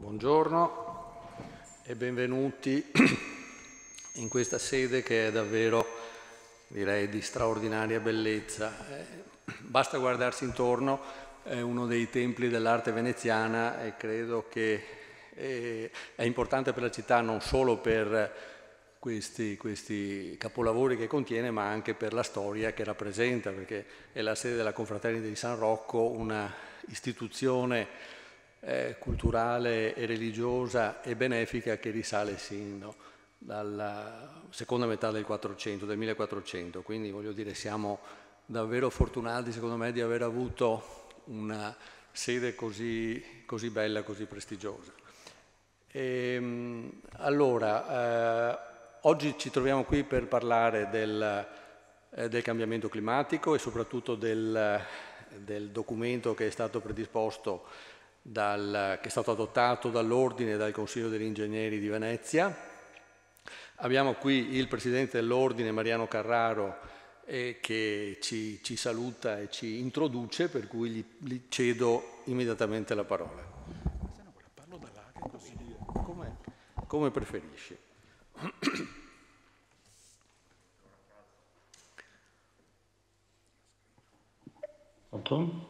Buongiorno e benvenuti in questa sede che è davvero, direi, di straordinaria bellezza. Basta guardarsi intorno, è uno dei templi dell'arte veneziana e credo che è importante per la città non solo per questi capolavori che contiene, ma anche per la storia che rappresenta, perché è la sede della Confraternita di San Rocco, una istituzione culturale e religiosa e benefica che risale sino dalla seconda metà del 400, del 1400, quindi voglio dire siamo davvero fortunati secondo me di aver avuto una sede così bella, così prestigiosa. Oggi ci troviamo qui per parlare del cambiamento climatico e soprattutto del documento che è stato predisposto che è stato adottato dall'Ordine e dal Consiglio degli Ingegneri di Venezia. Abbiamo qui il Presidente dell'Ordine, Mariano Carraro, che ci saluta e ci introduce, per cui gli cedo immediatamente la parola. Parlo da là, che così come preferisci. Pronto?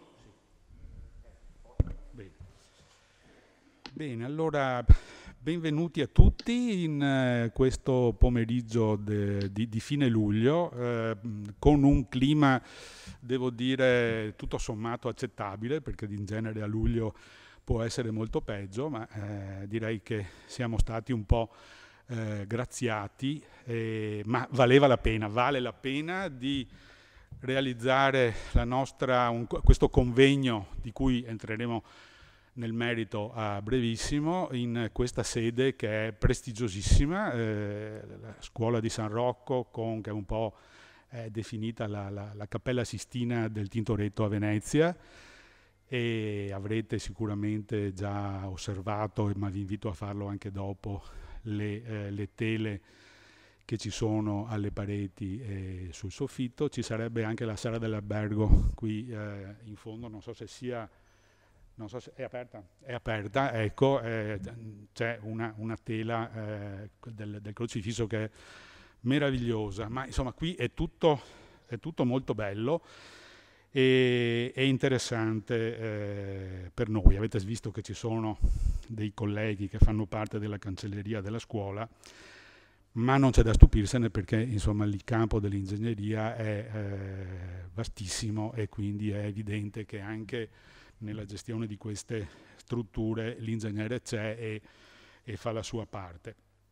Bene, allora benvenuti a tutti in questo pomeriggio di fine luglio con un clima, devo dire, tutto sommato accettabile, perché in genere a luglio può essere molto peggio, ma direi che siamo stati un po' graziati, ma vale la pena di realizzare questo convegno di cui entreremo nel merito a brevissimo in questa sede che è prestigiosissima, la scuola di San Rocco, che è un po' definita la Cappella Sistina del Tintoretto a Venezia, e avrete sicuramente già osservato, ma vi invito a farlo anche dopo, le tele che ci sono alle pareti e sul soffitto. Ci sarebbe anche la sala dell'albergo qui in fondo, non so se è aperta. È aperta, ecco, c'è una tela del crocifisso che è meravigliosa, ma insomma qui è tutto molto bello e interessante per noi. Avete visto che ci sono dei colleghi che fanno parte della cancelleria della scuola, ma non c'è da stupirsene perché insomma il campo dell'ingegneria è vastissimo e quindi è evidente che anche nella gestione di queste strutture l'ingegnere c'è e fa la sua parte.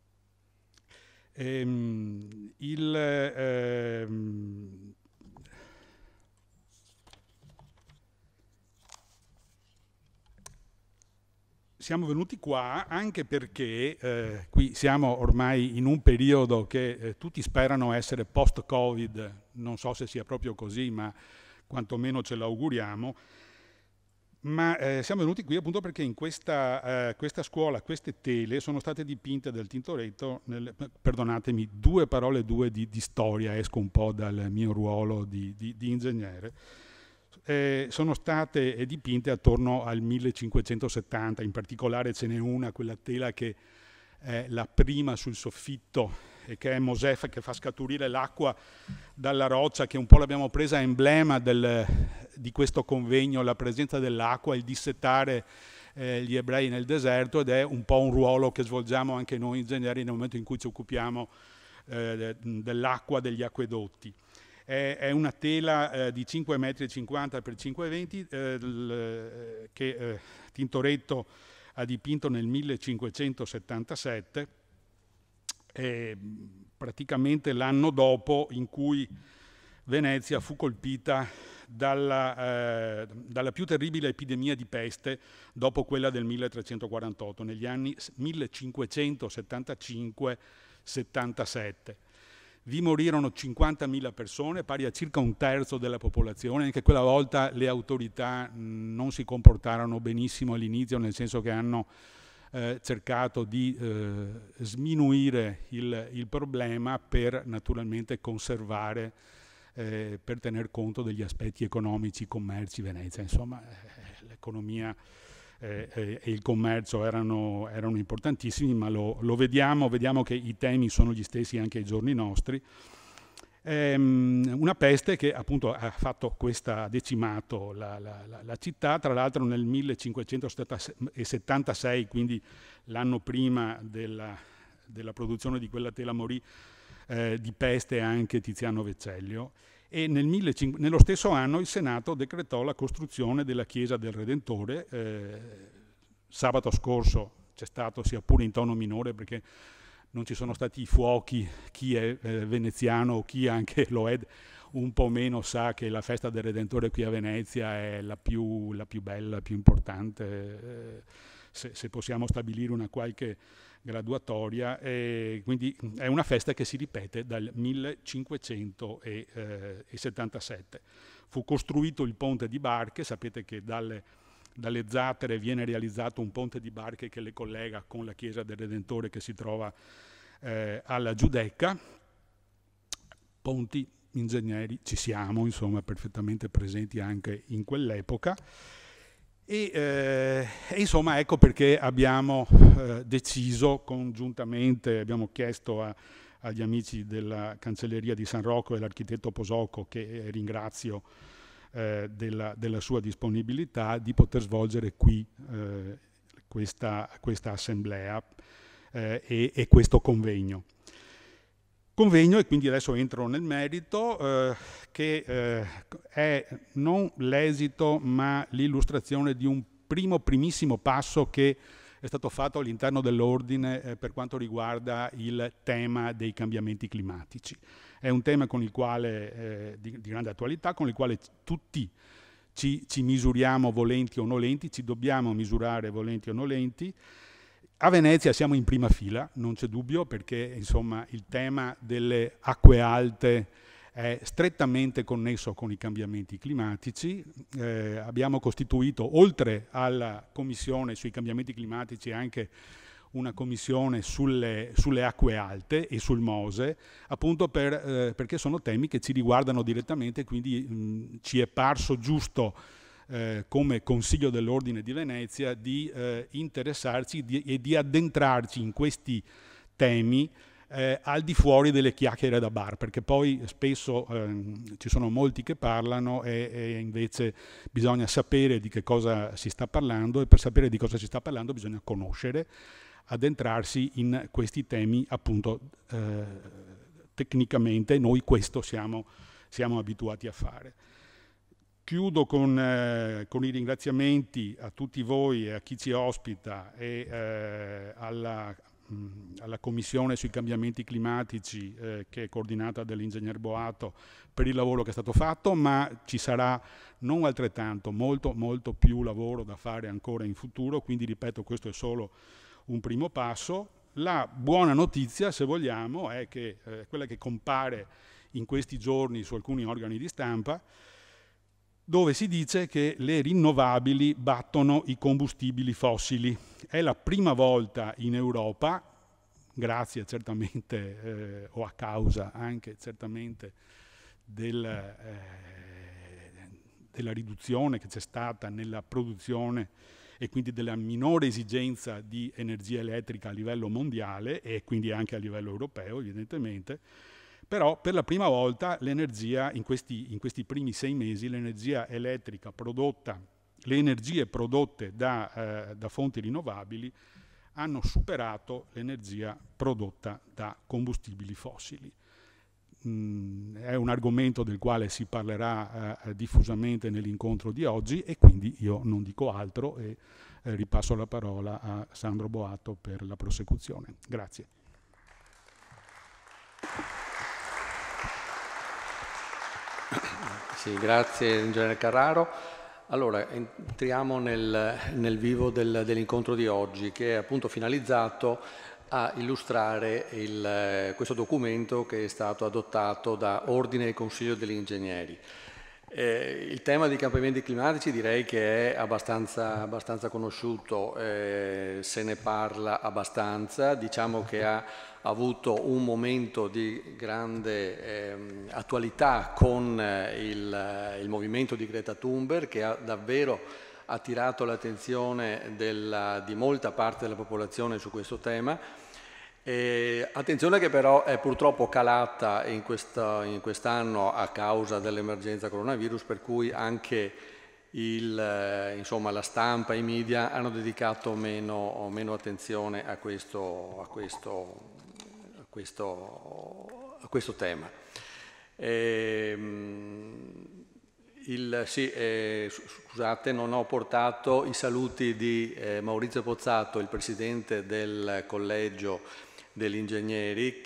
Siamo venuti qua anche perché qui siamo ormai in un periodo che tutti sperano essere post-Covid, non so se sia proprio così, ma quantomeno ce l'auguriamo. Ma siamo venuti qui appunto perché in questa scuola, queste tele sono state dipinte dal Tintoretto, perdonatemi, due parole di storia, esco un po' dal mio ruolo di ingegnere. Sono state dipinte attorno al 1570, in particolare ce n'è una, quella tela che è la prima sul soffitto, e che è Mosè che fa scaturire l'acqua dalla roccia, che un po' l'abbiamo presa a emblema di questo convegno, la presenza dell'acqua, il dissetare gli ebrei nel deserto, ed è un po' un ruolo che svolgiamo anche noi ingegneri nel momento in cui ci occupiamo dell'acqua, degli acquedotti. È una tela di 5,50 metri x 5,20 che Tintoretto ha dipinto nel 1577, praticamente l'anno dopo in cui Venezia fu colpita dalla più terribile epidemia di peste dopo quella del 1348, negli anni 1575-77. Vi morirono 50.000 persone, pari a circa un terzo della popolazione. Anche quella volta le autorità non si comportarono benissimo all'inizio, nel senso che hanno cercato di sminuire il problema per naturalmente conservare, per tener conto degli aspetti economici, commerci, Venezia. Insomma, l'economia e il commercio erano importantissimi, ma lo vediamo che i temi sono gli stessi anche ai giorni nostri. Una peste che appunto ha decimato la città, tra l'altro nel 1576, quindi l'anno prima della produzione di quella tela morì di peste anche Tiziano Vecellio, e nello stesso anno il Senato decretò la costruzione della chiesa del Redentore. Sabato scorso c'è stato, sia pure in tono minore, perché non ci sono stati i fuochi, chi è veneziano o chi anche lo è un po' meno sa che la festa del Redentore qui a Venezia è la più bella, più importante, se possiamo stabilire una qualche graduatoria, quindi è una festa che si ripete dal 1577. Fu costruito il ponte di barche, sapete che dalle Zattere viene realizzato un ponte di barche che le collega con la chiesa del Redentore che si trova alla Giudecca. Ponti, ingegneri, ci siamo, insomma, perfettamente presenti anche in quell'epoca. E insomma, ecco perché abbiamo deciso congiuntamente, abbiamo chiesto agli amici della Cancelleria di San Rocco e all'architetto Posocco, che ringrazio della sua disponibilità, di poter svolgere qui questa assemblea e questo convegno. E quindi adesso entro nel merito, che è non l'esito ma l'illustrazione di un primissimo passo che è stato fatto all'interno dell'ordine per quanto riguarda il tema dei cambiamenti climatici. È un tema con il quale, di grande attualità, con il quale tutti ci misuriamo volenti o nolenti, ci dobbiamo misurare volenti o nolenti. A Venezia siamo in prima fila, non c'è dubbio, perché insomma il tema delle acque alte è strettamente connesso con i cambiamenti climatici. Abbiamo costituito, oltre alla commissione sui cambiamenti climatici, anche una commissione sulle acque alte e sul Mose, appunto perché sono temi che ci riguardano direttamente, quindi ci è parso giusto come Consiglio dell'Ordine di Venezia di interessarci e di addentrarci in questi temi al di fuori delle chiacchiere da bar, perché poi spesso ci sono molti che parlano e invece bisogna sapere di che cosa si sta parlando, e per sapere di cosa si sta parlando bisogna conoscere, addentrarsi in questi temi appunto tecnicamente. Noi questo siamo abituati a fare. Chiudo con i ringraziamenti a tutti voi e a chi ci ospita e alla Commissione sui cambiamenti climatici che è coordinata dall'ingegner Boato per il lavoro che è stato fatto, ma ci sarà non altrettanto, molto più lavoro da fare ancora in futuro, quindi ripeto, questo è solo un primo passo. La buona notizia, se vogliamo, è che quella che compare in questi giorni su alcuni organi di stampa, dove si dice che le rinnovabili battono i combustibili fossili. È la prima volta in Europa, grazie certamente o a causa anche certamente della riduzione che c'è stata nella produzione e quindi della minore esigenza di energia elettrica a livello mondiale e quindi anche a livello europeo, evidentemente. Però per la prima volta l'energia, in questi primi 6 mesi, l'energia elettrica prodotta, le energie prodotte da fonti rinnovabili hanno superato l'energia prodotta da combustibili fossili. È un argomento del quale si parlerà diffusamente nell'incontro di oggi, e quindi io non dico altro e ripasso la parola a Sandro Boato per la prosecuzione. Grazie. Sì, grazie ingegnere Carraro. Allora, entriamo nel vivo dell'incontro di oggi, che è appunto finalizzato a illustrare questo documento che è stato adottato da Ordine e Consiglio degli Ingegneri. Il tema dei cambiamenti climatici direi che è abbastanza conosciuto, se ne parla abbastanza, diciamo che ha avuto un momento di grande attualità con il movimento di Greta Thunberg, che ha davvero attirato l'attenzione di molta parte della popolazione su questo tema. Attenzione che però è purtroppo calata in quest'anno a causa dell'emergenza coronavirus, per cui anche insomma, la stampa e i media hanno dedicato meno attenzione a questo tema. Scusate, non ho portato i saluti di Maurizio Pozzato, il presidente del collegio degli ingegneri,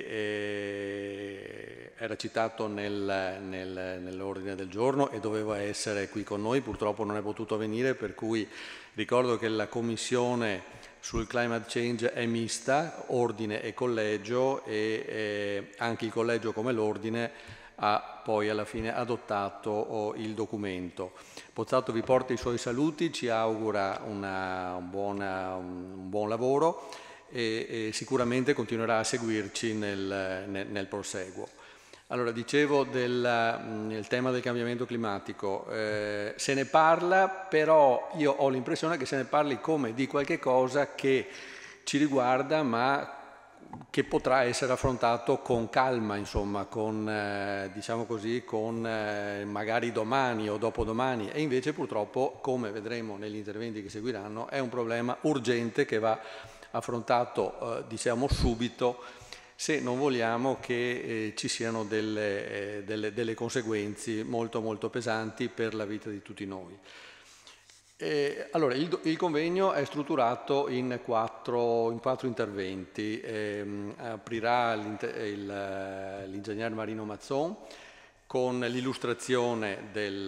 che era citato nell'ordine del giorno e doveva essere qui con noi, purtroppo non è potuto venire, per cui ricordo che la commissione sul climate change è mista, ordine e collegio, e anche il collegio come l'ordine ha poi alla fine adottato il documento. Pozzato vi porta i suoi saluti, ci augura un buon lavoro e sicuramente continuerà a seguirci nel proseguo. Allora, dicevo del tema del cambiamento climatico, se ne parla, però io ho l'impressione che se ne parli come di qualche cosa che ci riguarda, ma che potrà essere affrontato con calma, insomma, diciamo così, magari domani o dopodomani, e invece purtroppo, come vedremo negli interventi che seguiranno, è un problema urgente che va affrontato, diciamo, subito, se non vogliamo che ci siano delle conseguenze molto molto pesanti per la vita di tutti noi. Allora, il convegno è strutturato in quattro interventi. Aprirà l'ingegner Marino Mazzon con l'illustrazione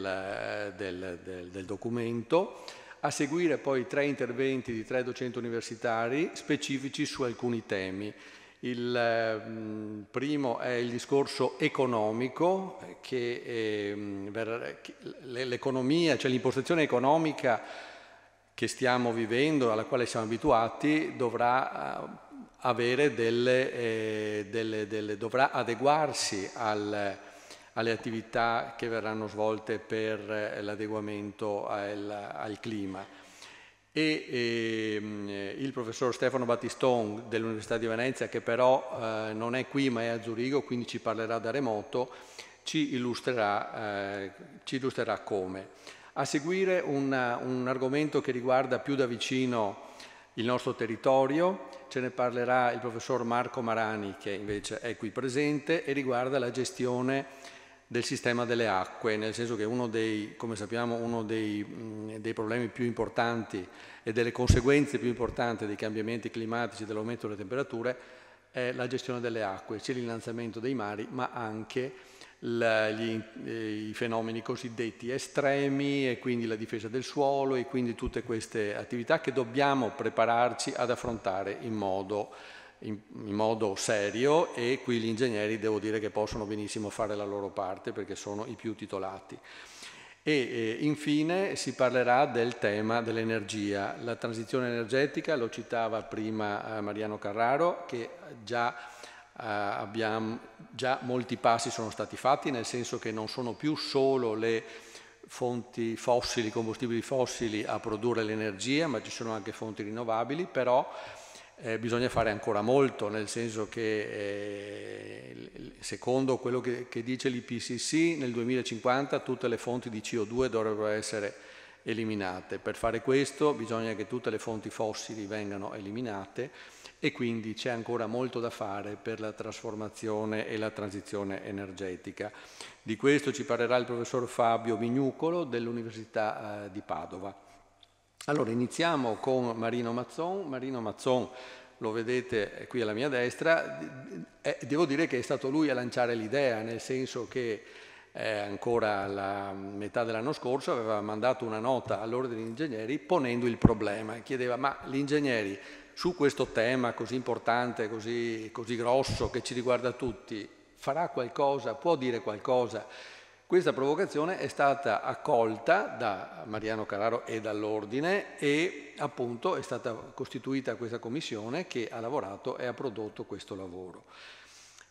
del documento, a seguire poi 3 interventi di 3 docenti universitari specifici su alcuni temi. Il primo è il discorso economico, che l'economia, cioè l'impostazione economica che stiamo vivendo, alla quale siamo abituati, dovrà avere dovrà adeguarsi alle attività che verranno svolte per l'adeguamento al clima. Il professor Stefano Battiston dell'Università di Venezia, che però non è qui ma è a Zurigo, quindi ci parlerà da remoto, ci illustrerà come. A seguire un argomento che riguarda più da vicino il nostro territorio, ce ne parlerà il professor Marco Marani, che invece è qui presente, e riguarda la gestione del sistema delle acque, nel senso che come sappiamo, uno dei problemi più importanti e delle conseguenze più importanti dei cambiamenti climatici e dell'aumento delle temperature è la gestione delle acque, sia l'innalzamento dei mari, ma anche i fenomeni cosiddetti estremi, e quindi la difesa del suolo, e quindi tutte queste attività che dobbiamo prepararci ad affrontare in modo serio, e qui gli ingegneri devo dire che possono benissimo fare la loro parte perché sono i più titolati. E infine si parlerà del tema dell'energia, la transizione energetica. Lo citava prima Mariano Carraro, che già molti passi sono stati fatti, nel senso che non sono più solo le fonti fossili, combustibili fossili a produrre l'energia, ma ci sono anche fonti rinnovabili, però bisogna fare ancora molto, nel senso che secondo quello che dice l'IPCC nel 2050 tutte le fonti di CO2 dovrebbero essere eliminate. Per fare questo bisogna che tutte le fonti fossili vengano eliminate, e quindi c'è ancora molto da fare per la trasformazione e la transizione energetica. Di questo ci parlerà il professor Fabio Vignucolo dell'Università di Padova. Allora, iniziamo con Marino Mazzon. Marino Mazzon, lo vedete qui alla mia destra, devo dire che è stato lui a lanciare l'idea, nel senso che ancora alla metà dell'anno scorso aveva mandato una nota all'Ordine degli Ingegneri ponendo il problema, chiedeva: ma gli ingegneri su questo tema così importante, così grosso, che ci riguarda tutti, farà qualcosa, può dire qualcosa? Questa provocazione è stata accolta da Mariano Carraro e dall'Ordine, e appunto è stata costituita questa commissione che ha lavorato e ha prodotto questo lavoro.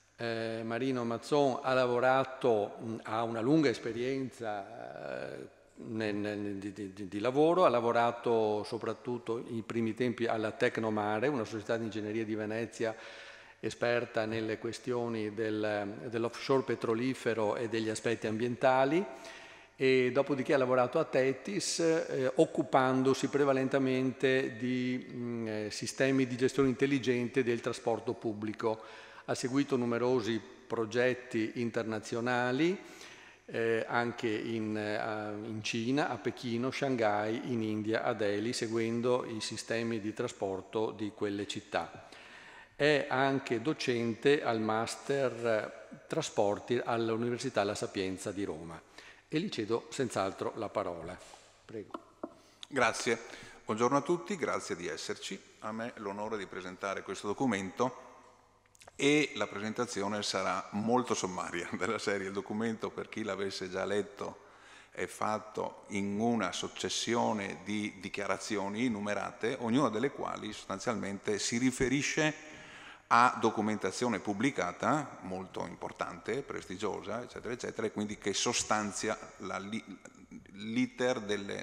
Marino Mazzon ha una lunga esperienza di lavoro. Ha lavorato soprattutto in primi tempi alla Tecnomare, una società di ingegneria di Venezia esperta nelle questioni dell'offshore petrolifero e degli aspetti ambientali, e dopodiché ha lavorato a Tethys occupandosi prevalentemente di sistemi di gestione intelligente del trasporto pubblico. Ha seguito numerosi progetti internazionali, anche in Cina, a Pechino, Shanghai, in India, a Delhi, seguendo i sistemi di trasporto di quelle città. È anche docente al Master Trasporti all'Università La Sapienza di Roma. E gli cedo senz'altro la parola. Prego. Grazie. Buongiorno a tutti, grazie di esserci. A me l'onore di presentare questo documento e la presentazione sarà molto sommaria, della serie. Il documento, per chi l'avesse già letto, è fatto in una successione di dichiarazioni numerate, ognuna delle quali sostanzialmente si riferisce a documentazione pubblicata, molto importante, prestigiosa, eccetera, eccetera, e quindi che sostanzia l'iter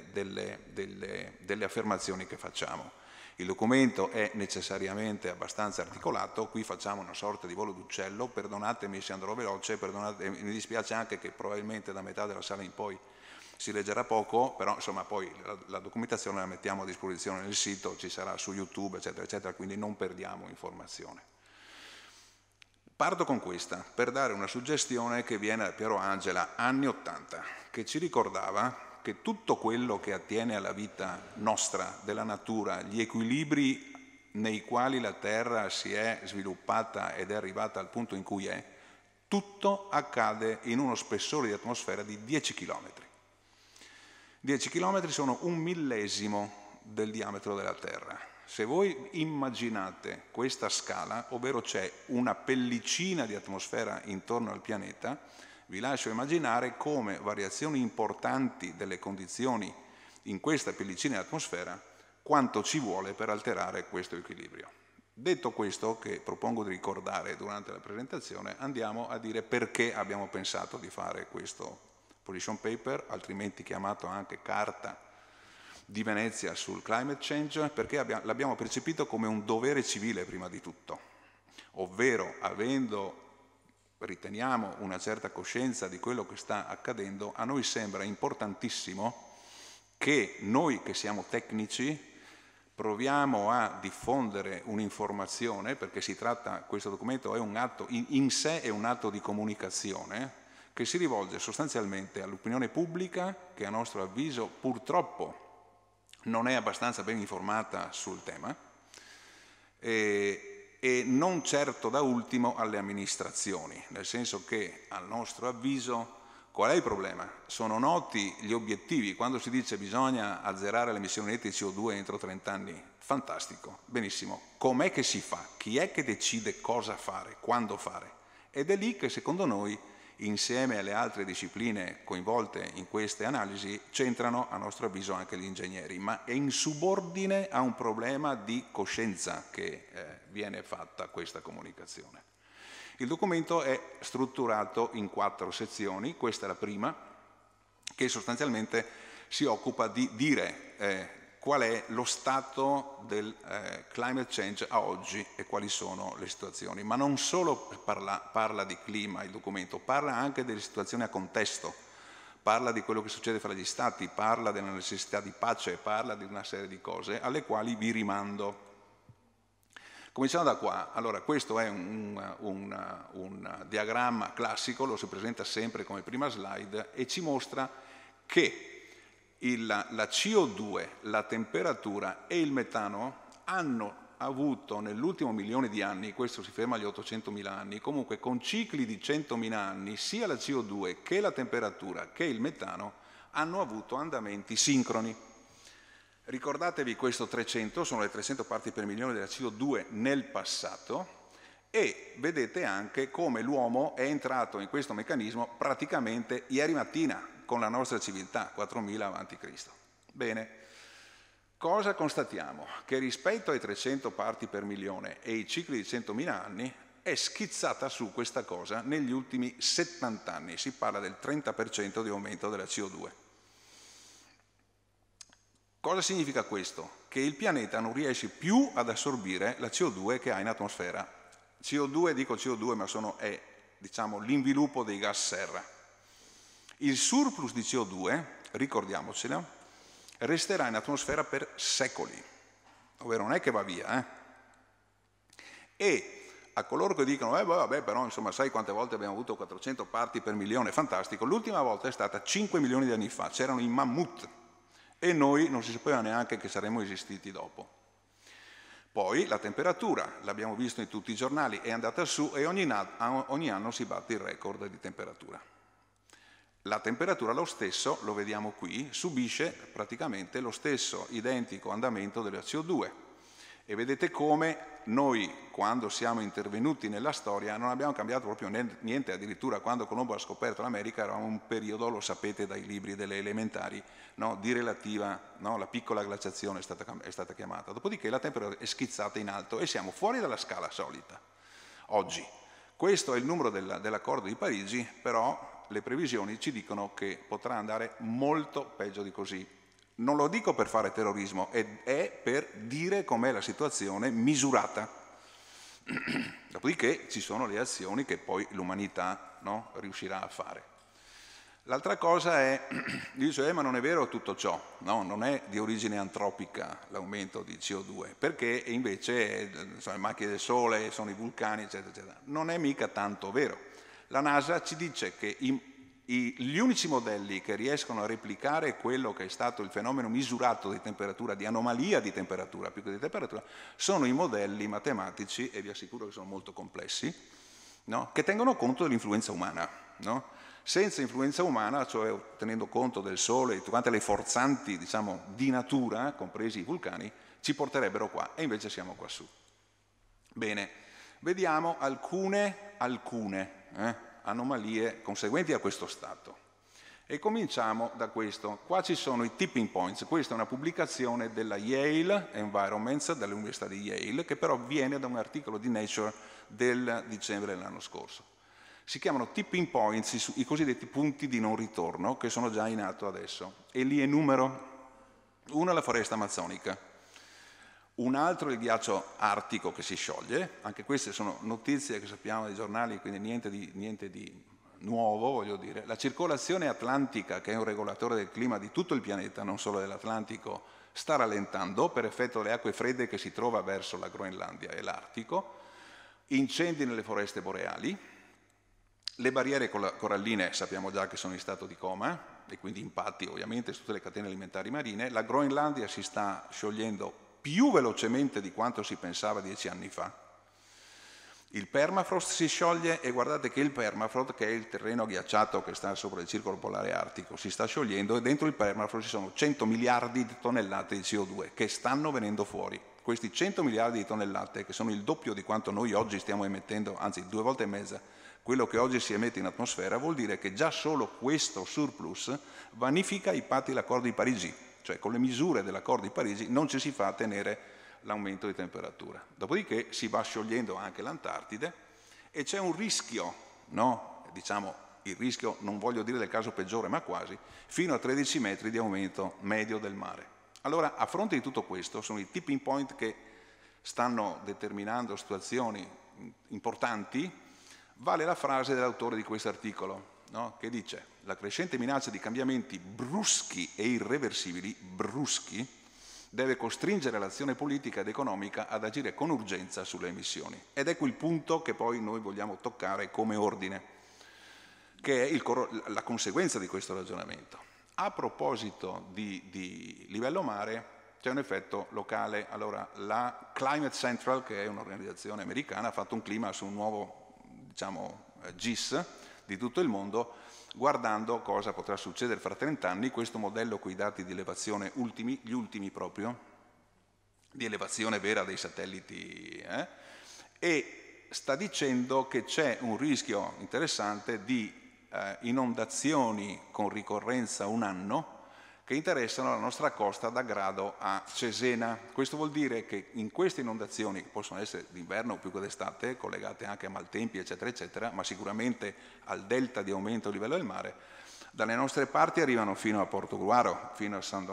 delle affermazioni che facciamo. Il documento è necessariamente abbastanza articolato, qui facciamo una sorta di volo d'uccello, perdonatemi se andrò veloce, mi dispiace anche che probabilmente da metà della sala in poi si leggerà poco, però insomma poi la documentazione la mettiamo a disposizione nel sito, ci sarà su YouTube, eccetera, eccetera, quindi non perdiamo informazione. Parto con questa, per dare una suggestione che viene da Piero Angela, anni '80, che ci ricordava che tutto quello che attiene alla vita nostra, della natura, gli equilibri nei quali la Terra si è sviluppata ed è arrivata al punto in cui è, tutto accade in uno spessore di atmosfera di 10 km. 10 km sono 1/1000 del diametro della Terra. Se voi immaginate questa scala, ovvero c'è una pellicina di atmosfera intorno al pianeta, vi lascio immaginare come variazioni importanti delle condizioni in questa pellicina di atmosfera, quanto ci vuole per alterare questo equilibrio. Detto questo, che propongo di ricordare durante la presentazione, andiamo a dire perché abbiamo pensato di fare questo position paper, altrimenti chiamato anche carta di Venezia sul climate change, perché l'abbiamo percepito come un dovere civile prima di tutto, ovvero riteniamo una certa coscienza di quello che sta accadendo, a noi sembra importantissimo che noi che siamo tecnici proviamo a diffondere un'informazione, perché questo documento è un atto, in sé è un atto di comunicazione che si rivolge sostanzialmente all'opinione pubblica che a nostro avviso purtroppo non è abbastanza ben informata sul tema e non certo da ultimo alle amministrazioni, nel senso che a nostro avviso qual è il problema? Sono noti gli obiettivi, quando si dice bisogna azzerare le emissioni nette di CO2 entro 30 anni, fantastico, benissimo, com'è che si fa? Chi è che decide cosa fare, quando fare? Ed è lì che secondo noi, insieme alle altre discipline coinvolte in queste analisi, c'entrano a nostro avviso anche gli ingegneri, ma è in subordine a un problema di coscienza che viene fatta questa comunicazione. Il documento è strutturato in 4 sezioni, questa è la prima, che sostanzialmente si occupa di dire qual è lo stato del climate change a oggi e quali sono le situazioni. Ma non solo parla di clima il documento, parla anche delle situazioni a contesto, parla di quello che succede fra gli stati, parla della necessità di pace, parla di una serie di cose alle quali vi rimando. Cominciamo da qua. Allora, questo è un diagramma classico, lo si presenta sempre come prima slide e ci mostra che la CO2, la temperatura e il metano hanno avuto nell'ultimo milione di anni, questo si ferma agli 800.000 anni, comunque con cicli di 100.000 anni, sia la CO2 che la temperatura che il metano hanno avuto andamenti sincroni. Ricordatevi questo 300, sono le 300 parti per milione della CO2 nel passato e vedete anche come l'uomo è entrato in questo meccanismo praticamente ieri mattina con la nostra civiltà, 4000 a.C. Bene, cosa constatiamo? Che rispetto ai 300 parti per milione e i cicli di 100.000 anni è schizzata su questa cosa negli ultimi 70 anni, si parla del 30% di aumento della CO2. Cosa significa questo? Che il pianeta non riesce più ad assorbire la CO2 che ha in atmosfera. CO2, dico CO2, ma è diciamo, l'inviluppo dei gas serra. Il surplus di CO2, ricordiamocelo, resterà in atmosfera per secoli, ovvero non è che va via. E a coloro che dicono, vabbè, però insomma, sai quante volte abbiamo avuto 400 parti per milione, fantastico, l'ultima volta è stata 5 milioni di anni fa, c'erano i mammut e noi non si sapeva neanche che saremmo esistiti dopo. Poi la temperatura, l'abbiamo visto in tutti i giornali, è andata su e ogni anno si batte il record di temperatura. La temperatura, lo stesso, lo vediamo qui, subisce praticamente lo stesso identico andamento della CO2. E vedete come noi, quando siamo intervenuti nella storia, non abbiamo cambiato proprio niente, addirittura quando Colombo ha scoperto l'America era un periodo, lo sapete dai libri delle elementari, no, di relativa, no, la piccola glaciazione è stata chiamata. Dopodiché la temperatura è schizzata in alto e siamo fuori dalla scala solita. Oggi, questo è il numero dell'accordo di Parigi, però le previsioni ci dicono che potrà andare molto peggio di così. Non lo dico per fare terrorismo, è per dire com'è la situazione misurata. Dopodiché ci sono le azioni che poi l'umanità, no, riuscirà a fare. L'altra cosa è, dice, ma non è vero tutto ciò, no, non è di origine antropica l'aumento di CO2, perché invece sono le macchine del Sole, sono i vulcani, eccetera, eccetera. Non è mica tanto vero. La NASA ci dice che gli unici modelli che riescono a replicare quello che è stato il fenomeno misurato di temperatura, di anomalia di temperatura più che di temperatura, sono i modelli matematici, e vi assicuro che sono molto complessi, no? Che tengono conto dell'influenza umana. No? Senza influenza umana, cioè tenendo conto del Sole e di tutte le forzanti, diciamo, di natura, compresi i vulcani, ci porterebbero qua, e invece siamo qua su. Bene, vediamo alcune anomalie conseguenti a questo stato. E cominciamo da questo. Qua ci sono i tipping points. Questa è una pubblicazione della Yale Environments, dall'Università di Yale, che però viene da un articolo di Nature del dicembre dell'anno scorso. Si chiamano tipping points, i cosiddetti punti di non ritorno, che sono già in atto adesso. E li enumero. Uno è la foresta amazzonica. Un altro è il ghiaccio artico che si scioglie, anche queste sono notizie che sappiamo dai giornali, quindi niente di nuovo, voglio dire. La circolazione atlantica, che è un regolatore del clima di tutto il pianeta, non solo dell'Atlantico, sta rallentando per effetto delle acque fredde che si trova verso la Groenlandia e l'Artico, incendi nelle foreste boreali, le barriere coralline sappiamo già che sono in stato di coma, e quindi impatti ovviamente su tutte le catene alimentari marine. La Groenlandia si sta sciogliendo più velocemente di quanto si pensava 10 anni fa. Il permafrost si scioglie e guardate che il permafrost, che è il terreno ghiacciato che sta sopra il circolo polare artico, si sta sciogliendo e dentro il permafrost ci sono 100 miliardi di tonnellate di CO2 che stanno venendo fuori. Questi 100 miliardi di tonnellate, che sono il doppio di quanto noi oggi stiamo emettendo, anzi 2 volte e mezza, quello che oggi si emette in atmosfera, vuol dire che già solo questo surplus vanifica i patti dell'accordo di Parigi. Cioè con le misure dell'accordo di Parigi non ci si fa tenere l'aumento di temperatura. Dopodiché si va sciogliendo anche l'Antartide e c'è un rischio, no? Diciamo il rischio, non voglio dire del caso peggiore, ma quasi, fino a 13 metri di aumento medio del mare. Allora, a fronte di tutto questo, sono i tipping point che stanno determinando situazioni importanti. Vale la frase dell'autore di questo articolo, no? Che dice: la crescente minaccia di cambiamenti bruschi e irreversibili, deve costringere l'azione politica ed economica ad agire con urgenza sulle emissioni. Ed ecco il punto che poi noi vogliamo toccare come ordine, che è la conseguenza di questo ragionamento. A proposito di livello mare, c'è un effetto locale. Allora, la Climate Central, che è un'organizzazione americana, ha fatto un clima su un nuovo, diciamo, GIS di tutto il mondo, guardando cosa potrà succedere fra 30 anni, questo modello con i dati di elevazione ultimi, gli ultimi proprio, di elevazione vera dei satelliti, e sta dicendo che c'è un rischio interessante di inondazioni con ricorrenza un anno che interessano la nostra costa da Grado a Cesena. Questo vuol dire che in queste inondazioni, che possono essere d'inverno più che d'estate, collegate anche a maltempi, eccetera, eccetera, ma sicuramente al delta di aumento del livello del mare, dalle nostre parti arrivano fino a Portogruaro, fino a San Donà,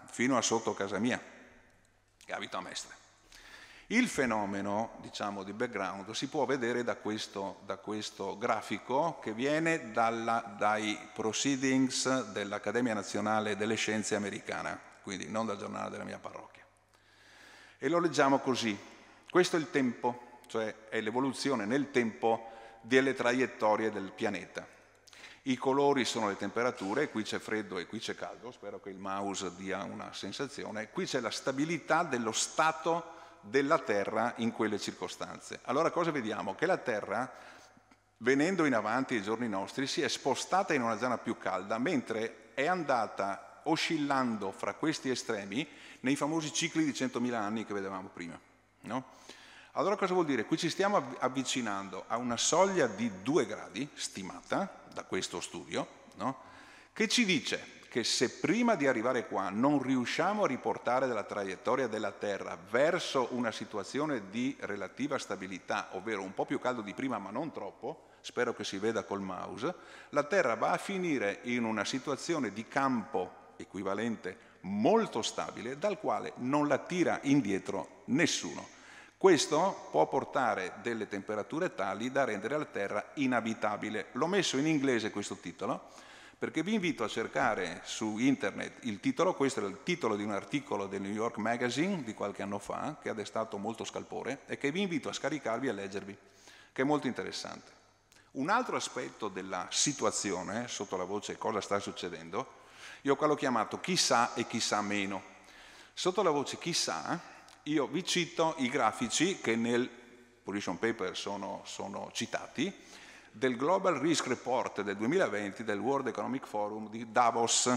fino a sotto casa mia, che abito a Mestre. Il fenomeno, diciamo, di background si può vedere da questo grafico che viene dai proceedings dell'Accademia Nazionale delle Scienze americana, quindi non dal giornale della mia parrocchia. E lo leggiamo così. Questo è il tempo, cioè è l'evoluzione nel tempo delle traiettorie del pianeta. I colori sono le temperature, qui c'è freddo e qui c'è caldo, spero che il mouse dia una sensazione. Qui c'è la stabilità dello stato della Terra in quelle circostanze. Allora cosa vediamo? Che la Terra, venendo in avanti ai giorni nostri, si è spostata in una zona più calda, mentre è andata oscillando fra questi estremi nei famosi cicli di 100.000 anni che vedevamo prima, no? Allora cosa vuol dire? Qui ci stiamo avvicinando a una soglia di 2 gradi, stimata da questo studio, no? Che ci dice che se prima di arrivare qua non riusciamo a riportare la traiettoria della Terra verso una situazione di relativa stabilità, ovvero un po' più caldo di prima ma non troppo, spero che si veda col mouse, la Terra va a finire in una situazione di campo equivalente molto stabile dal quale non la tira indietro nessuno. Questo può portare delle temperature tali da rendere la Terra inabitabile. L'ho messo in inglese questo titolo, perché vi invito a cercare su internet il titolo. Questo è il titolo di un articolo del New York Magazine di qualche anno fa, che ha destato molto scalpore, e che vi invito a scaricarvi e a leggervi, che è molto interessante. Un altro aspetto della situazione, sotto la voce cosa sta succedendo, io qua l'ho chiamato chissà e chissà meno. Sotto la voce chissà, io vi cito i grafici che nel position paper sono citati, del Global Risk Report del 2020 del World Economic Forum di Davos,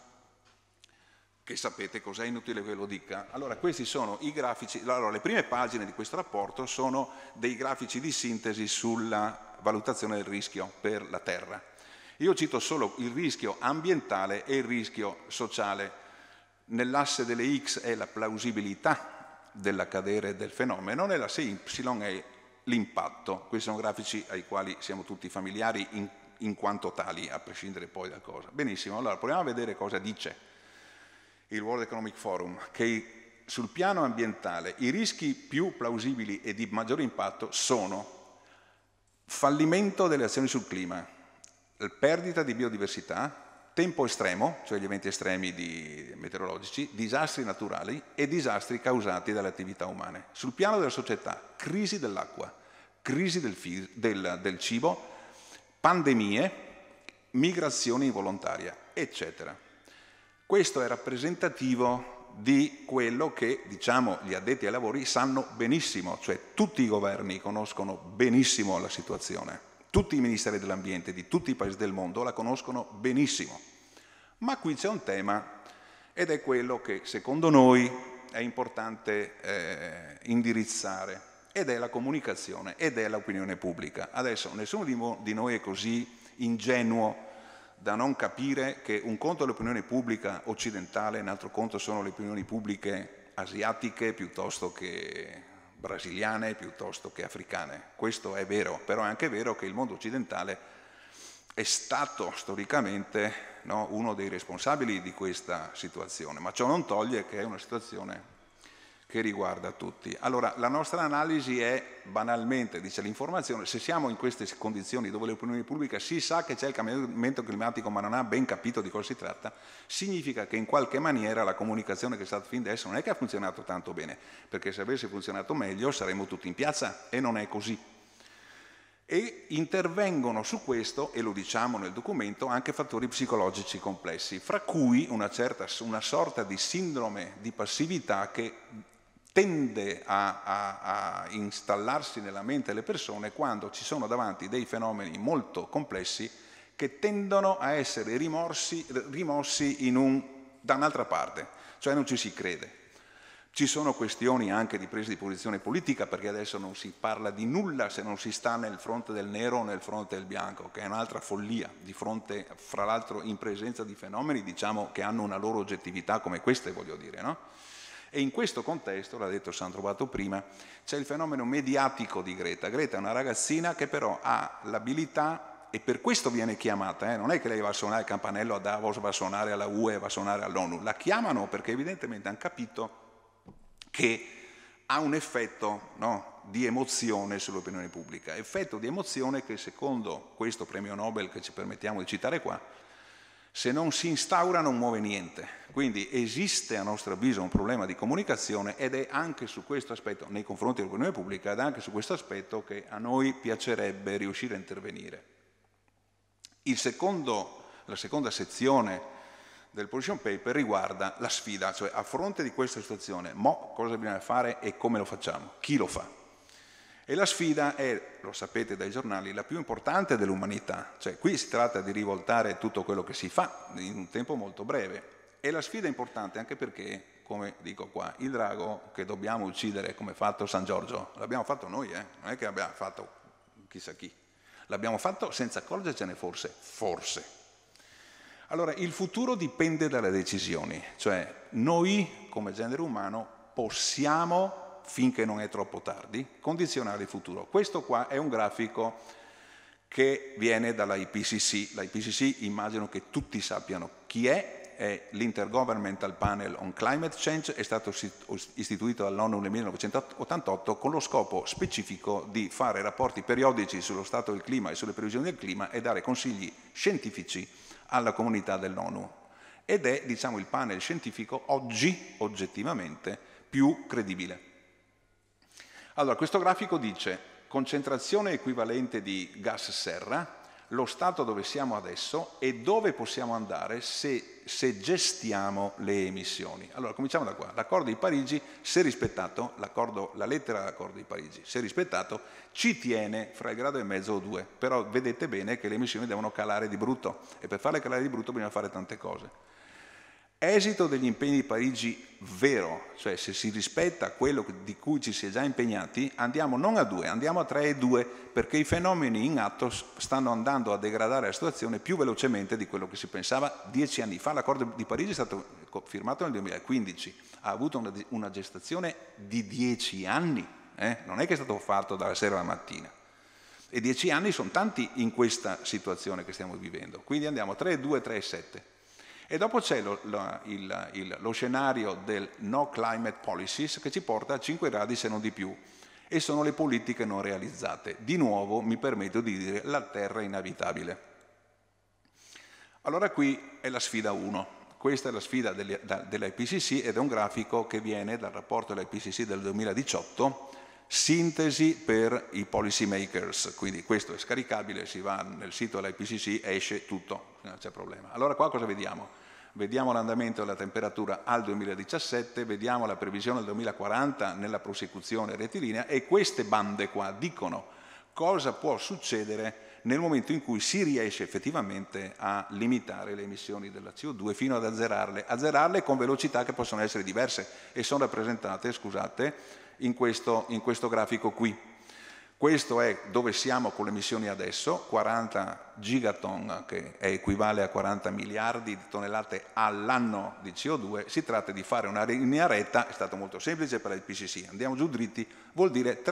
che sapete cos'è, inutile che lo dica. Allora, questi sono i grafici. Allora, le prime pagine di questo rapporto sono dei grafici di sintesi sulla valutazione del rischio per la Terra. Io cito solo il rischio ambientale e il rischio sociale. Nell'asse delle X è la plausibilità dell'accadere del fenomeno, nell'asse Y è l'impatto. Questi sono grafici ai quali siamo tutti familiari in quanto tali, a prescindere poi da cosa. Benissimo, allora proviamo a vedere cosa dice il World Economic Forum, che sul piano ambientale i rischi più plausibili e di maggiore impatto sono fallimento delle azioni sul clima, perdita di biodiversità, tempo estremo, cioè gli eventi estremi meteorologici, disastri naturali e disastri causati dalle attività umane. Sul piano della società, crisi dell'acqua, crisi del cibo, pandemie, migrazione involontaria, eccetera. Questo è rappresentativo di quello che, diciamo, gli addetti ai lavori sanno benissimo, cioè tutti i governi conoscono benissimo la situazione. Tutti i ministeri dell'ambiente di tutti i paesi del mondo la conoscono benissimo. Ma qui c'è un tema, ed è quello che secondo noi è importante indirizzare, ed è la comunicazione, ed è l'opinione pubblica. Adesso nessuno di noi è così ingenuo da non capire che un conto è l'opinione pubblica occidentale, un altro conto sono le opinioni pubbliche asiatiche piuttosto che brasiliane, piuttosto che africane. Questo è vero, però è anche vero che il mondo occidentale è stato storicamente, no, uno dei responsabili di questa situazione, ma ciò non toglie che è una situazione che riguarda tutti. Allora, la nostra analisi è banalmente, dice l'informazione, se siamo in queste condizioni dove l'opinione pubblica si sa che c'è il cambiamento climatico ma non ha ben capito di cosa si tratta, significa che in qualche maniera la comunicazione che è stata fin adesso non è che ha funzionato tanto bene, perché se avesse funzionato meglio saremmo tutti in piazza, e non è così. E intervengono su questo, e lo diciamo nel documento, anche fattori psicologici complessi, fra cui una sorta di sindrome di passività che tende a installarsi nella mente delle persone quando ci sono davanti dei fenomeni molto complessi che tendono a essere rimossi da un'altra parte, cioè non ci si crede. Ci sono questioni anche di presa di posizione politica, perché adesso non si parla di nulla se non si sta nel fronte del nero o nel fronte del bianco, che è un'altra follia, di fronte, fra l'altro, in presenza di fenomeni, diciamo, che hanno una loro oggettività come queste, voglio dire, no? E in questo contesto, l'ha detto Sandro Bato prima, c'è il fenomeno mediatico di Greta. Greta è una ragazzina che però ha l'abilità e per questo viene chiamata, non è che lei va a suonare il campanello a Davos, va a suonare alla UE, va a suonare all'ONU, la chiamano perché evidentemente hanno capito che ha un effetto, no, di emozione sull'opinione pubblica, effetto di emozione che secondo questo premio Nobel che ci permettiamo di citare qua, se non si instaura non muove niente. Quindi esiste a nostro avviso un problema di comunicazione ed è anche su questo aspetto, nei confronti dell'opinione pubblica, ed è anche su questo aspetto che a noi piacerebbe riuscire a intervenire. La seconda sezione del position paper riguarda la sfida, cioè a fronte di questa situazione, cosa bisogna fare e come lo facciamo, chi lo fa. E la sfida è, lo sapete dai giornali, la più importante dell'umanità, cioè qui si tratta di rivoltare tutto quello che si fa in un tempo molto breve. E la sfida è importante anche perché, come dico qua, il drago che dobbiamo uccidere come fatto San Giorgio, l'abbiamo fatto noi, non è che abbiamo fatto chissà chi. L'abbiamo fatto senza accorgercene forse. Allora, il futuro dipende dalle decisioni, cioè noi come genere umano possiamo, finché non è troppo tardi, condizionare il futuro. Questo qua è un grafico che viene dalla IPCC. La IPCC immagino che tutti sappiano chi è l'Intergovernmental Panel on Climate Change, è stato istituito dall'ONU nel 1988 con lo scopo specifico di fare rapporti periodici sullo stato del clima e sulle previsioni del clima e dare consigli scientifici alla comunità dell'ONU. Ed è, diciamo, il panel scientifico oggi oggettivamente più credibile. Allora, questo grafico dice concentrazione equivalente di gas serra, lo stato dove siamo adesso e dove possiamo andare se gestiamo le emissioni. Allora, cominciamo da qua. L'accordo di Parigi, se rispettato, la lettera dell'accordo di Parigi, se rispettato, ci tiene fra il grado e mezzo o 2, però vedete bene che le emissioni devono calare di brutto e per farle calare di brutto bisogna fare tante cose. Esito degli impegni di Parigi vero, cioè se si rispetta quello di cui ci si è già impegnati, andiamo non a 2, andiamo a 3,2, perché i fenomeni in atto stanno andando a degradare la situazione più velocemente di quello che si pensava 10 anni fa. L'accordo di Parigi è stato firmato nel 2015, ha avuto una gestazione di 10 anni, non è che è stato fatto dalla sera alla mattina. E 10 anni sono tanti in questa situazione che stiamo vivendo, quindi andiamo a 3,2, 3,7. E dopo c'è lo scenario del no climate policies che ci porta a 5 gradi se non di più e sono le politiche non realizzate. Di nuovo mi permetto di dire la Terra è inabitabile. Allora qui è la sfida 1. Questa è la sfida dell'IPCC ed è un grafico che viene dal rapporto dell'IPCC del 2018, sintesi per i policy makers, quindi questo è scaricabile, si va nel sito dell'IPCC, esce tutto, non c'è problema. Allora qua cosa vediamo? Vediamo l'andamento della temperatura al 2017, vediamo la previsione del 2040 nella prosecuzione rettilinea e queste bande qua dicono cosa può succedere nel momento in cui si riesce effettivamente a limitare le emissioni della CO2 fino ad azzerarle con velocità che possono essere diverse e sono rappresentate, scusate, in questo grafico qui. Questo è dove siamo con le emissioni adesso, 40 gigaton, che equivale a 40 miliardi di tonnellate all'anno di CO2. Si tratta di fare una linea retta, è stato molto semplice per l'IPCC, andiamo giù dritti, vuol dire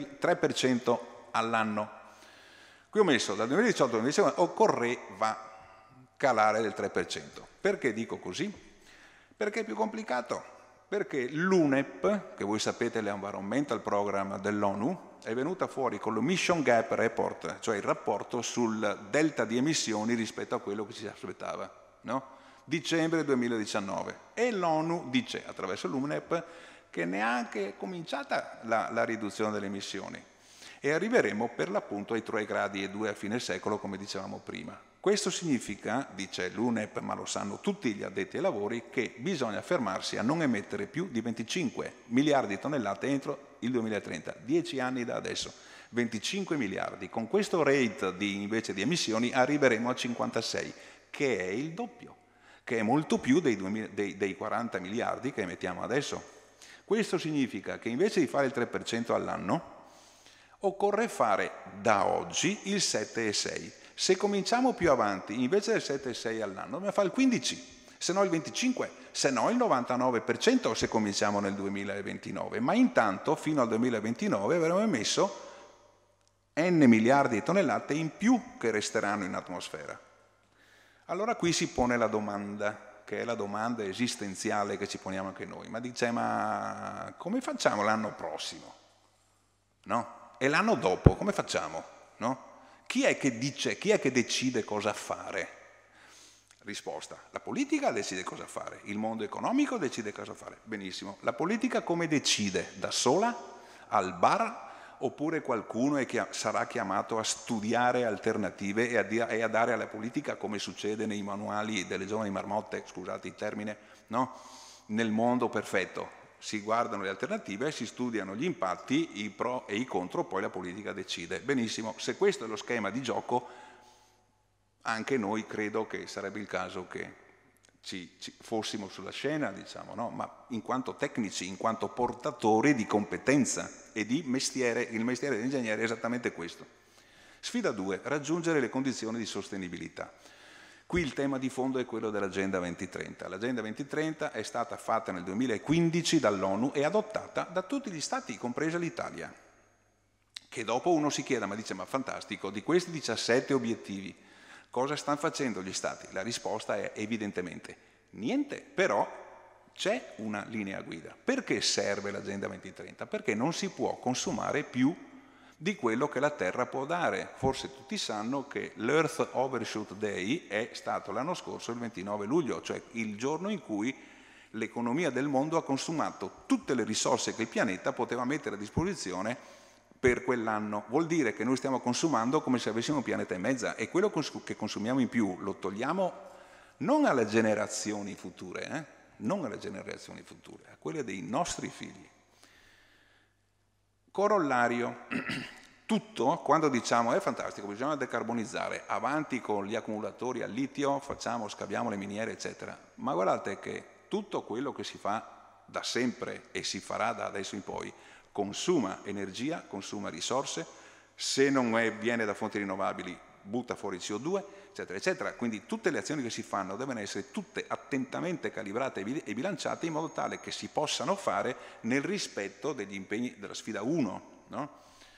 3% all'anno. Qui ho messo dal 2018 al 2019 occorreva calare del 3%. Perché dico così? Perché è più complicato. Perché l'UNEP, che voi sapete è l'Environmental Program dell'ONU, è venuta fuori con l'Emission Gap Report, cioè il rapporto sul delta di emissioni rispetto a quello che ci si aspettava, no? Dicembre 2019. E l'ONU dice, attraverso l'UNEP, che neanche è cominciata la riduzione delle emissioni. E arriveremo per l'appunto ai 3,2 gradi a fine secolo, come dicevamo prima. Questo significa, dice l'UNEP, ma lo sanno tutti gli addetti ai lavori, che bisogna fermarsi a non emettere più di 25 miliardi di tonnellate entro il 2030, 10 anni da adesso, 25 miliardi. Con questo rate invece di emissioni arriveremo a 56, che è il doppio, che è molto più dei 40 miliardi che emettiamo adesso. Questo significa che invece di fare il 3% all'anno, occorre fare da oggi il 7,6. Se cominciamo più avanti, invece del 7,6 all'anno, dobbiamo fare il 15, se no il 25, se no il 99% se cominciamo nel 2029. Ma intanto, fino al 2029, avremo emesso n miliardi di tonnellate in più che resteranno in atmosfera. Allora qui si pone la domanda, che è la domanda esistenziale che ci poniamo anche noi, ma come facciamo l'anno prossimo? No? E l'anno dopo come facciamo? No? Chi è che dice, chi è che decide cosa fare? Risposta: la politica decide cosa fare, il mondo economico decide cosa fare. Benissimo, la politica come decide? Da sola? Al bar? Oppure qualcuno sarà chiamato a studiare alternative e a dare alla politica, come succede nei manuali delle giovani marmotte, scusate il termine, no? Nel mondo perfetto. Si guardano le alternative, si studiano gli impatti, i pro e i contro, poi la politica decide. Benissimo, se questo è lo schema di gioco, anche noi credo che sarebbe il caso che fossimo sulla scena, diciamo, no? Ma in quanto tecnici, in quanto portatori di competenza e di mestiere, il mestiere dell'ingegnere è esattamente questo. Sfida 2, raggiungere le condizioni di sostenibilità. Qui il tema di fondo è quello dell'Agenda 2030. L'Agenda 2030 è stata fatta nel 2015 dall'ONU e adottata da tutti gli Stati, compresa l'Italia. Che dopo uno si chiede, ma fantastico, di questi 17 obiettivi, cosa stanno facendo gli Stati? La risposta è evidentemente niente, però c'è una linea guida. Perché serve l'Agenda 2030? Perché non si può consumare più di quello che la Terra può dare. Forse tutti sanno che l'Earth Overshoot Day è stato l'anno scorso il 29 luglio, cioè il giorno in cui l'economia del mondo ha consumato tutte le risorse che il pianeta poteva mettere a disposizione per quell'anno. Vuol dire che noi stiamo consumando come se avessimo un pianeta e mezza, e quello che consumiamo in più lo togliamo non alle generazioni future, non alle generazioni future, a quelle dei nostri figli. Corollario, tutto quando diciamo è fantastico, bisogna decarbonizzare, avanti con gli accumulatori al litio, scaviamo le miniere, eccetera. Ma guardate che tutto quello che si fa da sempre e si farà da adesso in poi consuma energia, consuma risorse, se non viene da fonti rinnovabili butta fuori CO2, eccetera, eccetera. Quindi tutte le azioni che si fanno devono essere tutte attentamente calibrate e bilanciate in modo tale che si possano fare nel rispetto degli impegni della sfida 1. No?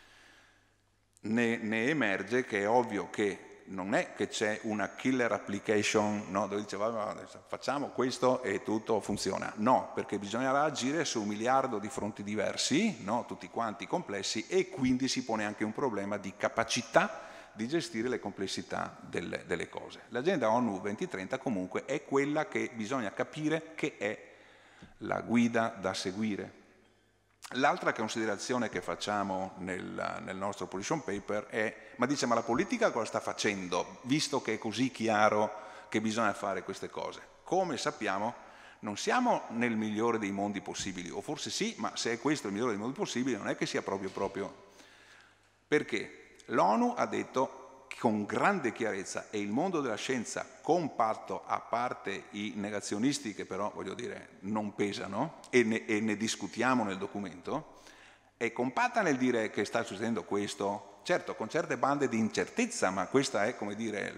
Ne emerge che è ovvio che non è che c'è una killer application, no? Dove dice facciamo questo e tutto funziona. No, perché bisognerà agire su 1 miliardo di fronti diversi, no? Tutti quanti complessi, e quindi si pone anche un problema di capacità di gestire le complessità delle cose. L'agenda ONU 2030 comunque è quella che bisogna capire che è la guida da seguire. L'altra considerazione che facciamo nel nostro position paper è, ma la politica cosa sta facendo, visto che è così chiaro che bisogna fare queste cose? Come sappiamo, non siamo nel migliore dei mondi possibili, o forse sì, ma se è questo il migliore dei mondi possibili non è che sia proprio. Perché l'ONU ha detto con grande chiarezza, e il mondo della scienza compatto, a parte i negazionisti che però, voglio dire, non pesano, e ne discutiamo nel documento, è compatta nel dire che sta succedendo questo, certo con certe bande di incertezza, ma questo è, come dire,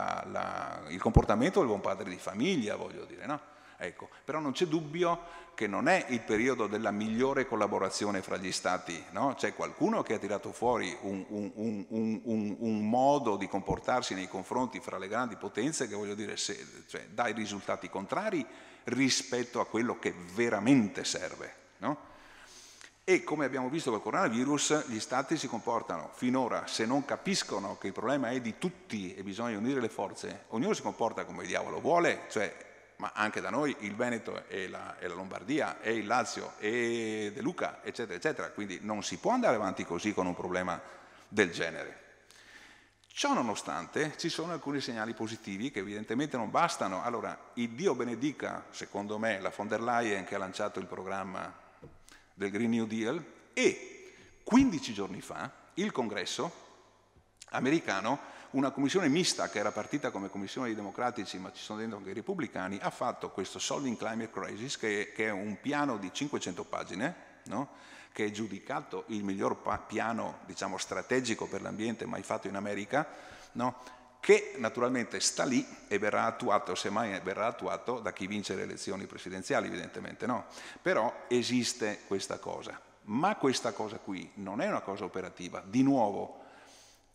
il comportamento del buon padre di famiglia, voglio dire, no? Ecco, però non c'è dubbio che non è il periodo della migliore collaborazione fra gli Stati, no? C'è qualcuno che ha tirato fuori un modo di comportarsi nei confronti fra le grandi potenze che, voglio dire, dà i risultati contrari rispetto a quello che veramente serve, no? E come abbiamo visto col coronavirus, gli Stati si comportano finora, se non capiscono che il problema è di tutti e bisogna unire le forze, ognuno si comporta come il diavolo vuole, cioè, ma anche da noi il Veneto e la Lombardia e il Lazio e De Luca, eccetera, eccetera. Quindi non si può andare avanti così con un problema del genere. Ciò nonostante ci sono alcuni segnali positivi che evidentemente non bastano. Allora, il Dio benedica, secondo me, la von der Leyen che ha lanciato il programma del Green New Deal, e 15 giorni fa il Congresso americano, una commissione mista che era partita come commissione dei democratici, ma ci sono dentro anche i repubblicani, ha fatto questo Solving Climate Crisis, che è un piano di 500 pagine, no? Che è giudicato il miglior piano, diciamo, strategico per l'ambiente mai fatto in America, no? Che naturalmente sta lì e verrà attuato, semmai verrà attuato da chi vince le elezioni presidenziali, evidentemente no. Però esiste questa cosa. Ma questa cosa qui non è una cosa operativa. Di nuovo,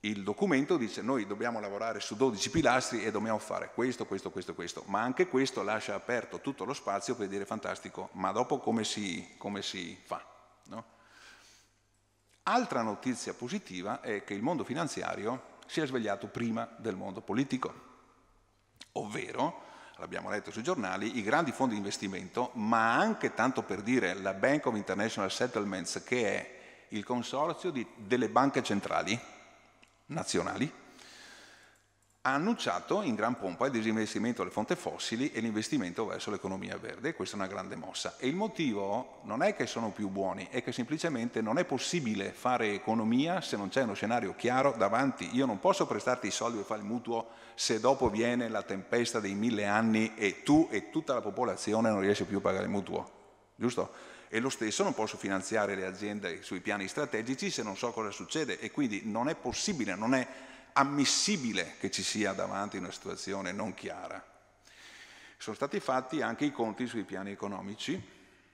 il documento dice noi dobbiamo lavorare su 12 pilastri e dobbiamo fare questo, questo, questo e questo, ma anche questo lascia aperto tutto lo spazio per dire fantastico, ma dopo come si fa? No? Altra notizia positiva è che il mondo finanziario si è svegliato prima del mondo politico, ovvero, l'abbiamo letto sui giornali, i grandi fondi di investimento, ma anche, tanto per dire, la Bank of International Settlements, che è il consorzio delle banche centrali nazionali, ha annunciato in gran pompa il disinvestimento dalle fonti fossili e l'investimento verso l'economia verde. Questa è una grande mossa. E il motivo non è che sono più buoni, è che semplicemente non è possibile fare economia se non c'è uno scenario chiaro davanti. Io non posso prestarti i soldi per fare il mutuo se dopo viene la tempesta dei 1000 anni e tu e tutta la popolazione non riesce più a pagare il mutuo, giusto? E lo stesso non posso finanziare le aziende sui piani strategici se non so cosa succede, e quindi non è possibile, non è ammissibile che ci sia davanti una situazione non chiara. Sono stati fatti anche i conti sui piani economici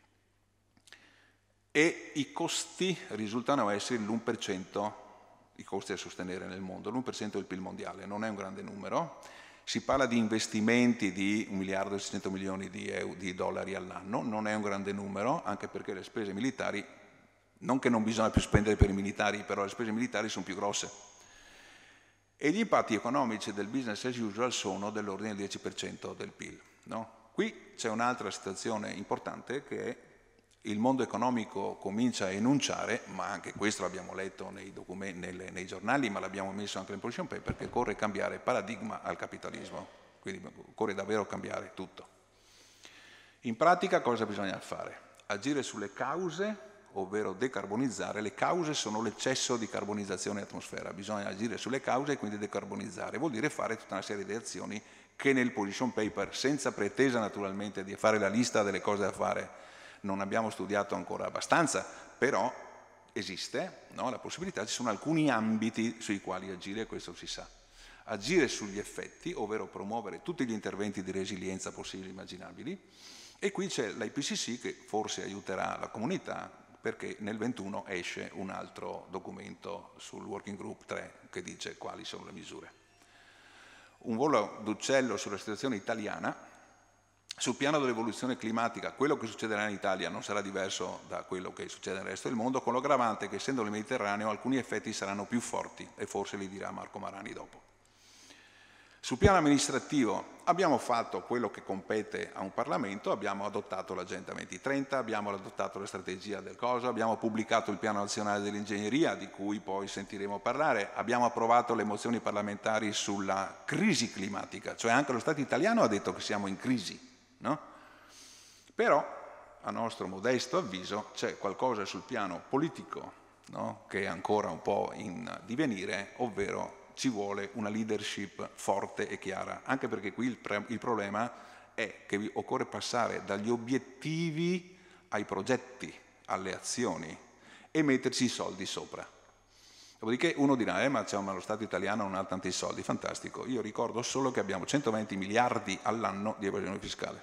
e i costi risultano essere l'1%, i costi da sostenere nel mondo, l'1% del PIL mondiale, non è un grande numero. Si parla di investimenti di 1 miliardo e 600 milioni di dollari all'anno, non è un grande numero, anche perché le spese militari, non che non bisogna più spendere per i militari, però le spese militari sono più grosse. E gli impatti economici del business as usual sono dell'ordine del 10% del PIL. No? Qui c'è un'altra situazione importante che il mondo economico comincia a enunciare, ma anche questo l'abbiamo letto nei giornali, ma l'abbiamo messo anche nel position paper, che occorre cambiare paradigma al capitalismo, quindi occorre davvero cambiare tutto. In pratica cosa bisogna fare? Agire sulle cause, ovvero decarbonizzare. Le cause sono l'eccesso di carbonizzazione in atmosfera, bisogna agire sulle cause e quindi decarbonizzare, vuol dire fare tutta una serie di azioni che nel position paper, senza pretesa naturalmente di fare la lista delle cose da fare, non abbiamo studiato ancora abbastanza, però esiste, no? La possibilità, ci sono alcuni ambiti sui quali agire, questo si sa. Agire sugli effetti, ovvero promuovere tutti gli interventi di resilienza possibili e immaginabili, e qui c'è l'IPCC che forse aiuterà la comunità, perché nel 21 esce un altro documento sul Working Group 3 che dice quali sono le misure. Un volo d'uccello sulla situazione italiana. Sul piano dell'evoluzione climatica, quello che succederà in Italia non sarà diverso da quello che succede nel resto del mondo, con l'aggravante che, essendo nel Mediterraneo, alcuni effetti saranno più forti, e forse li dirà Marco Marani dopo. Sul piano amministrativo abbiamo fatto quello che compete a un Parlamento, abbiamo adottato l'Agenda 2030, abbiamo adottato la strategia del COSO, abbiamo pubblicato il Piano Nazionale dell'Ingegneria, di cui poi sentiremo parlare, abbiamo approvato le mozioni parlamentari sulla crisi climatica, cioè anche lo Stato italiano ha detto che siamo in crisi. No? Però, a nostro modesto avviso, c'è qualcosa sul piano politico, no? Che è ancora un po' in divenire, ovvero ci vuole una leadership forte e chiara, anche perché qui il problema è che occorre passare dagli obiettivi ai progetti, alle azioni e metterci i soldi sopra. Dopodiché uno dirà, ma lo Stato italiano non ha tanti soldi, fantastico. Io ricordo solo che abbiamo 120 miliardi all'anno di evasione fiscale.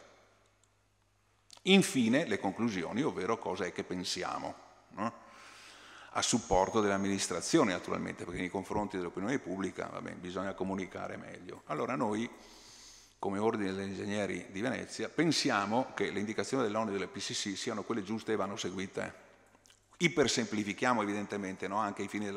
Infine le conclusioni, ovvero cosa è che pensiamo, no? A supporto dell'amministrazione naturalmente, perché nei confronti dell'opinione pubblica bisogna comunicare meglio. Allora noi, come Ordine degli Ingegneri di Venezia, pensiamo che le indicazioni dell'ONU e dell'IPCC siano quelle giuste e vanno seguite. Ipersemplifichiamo evidentemente, no? Anche ai fini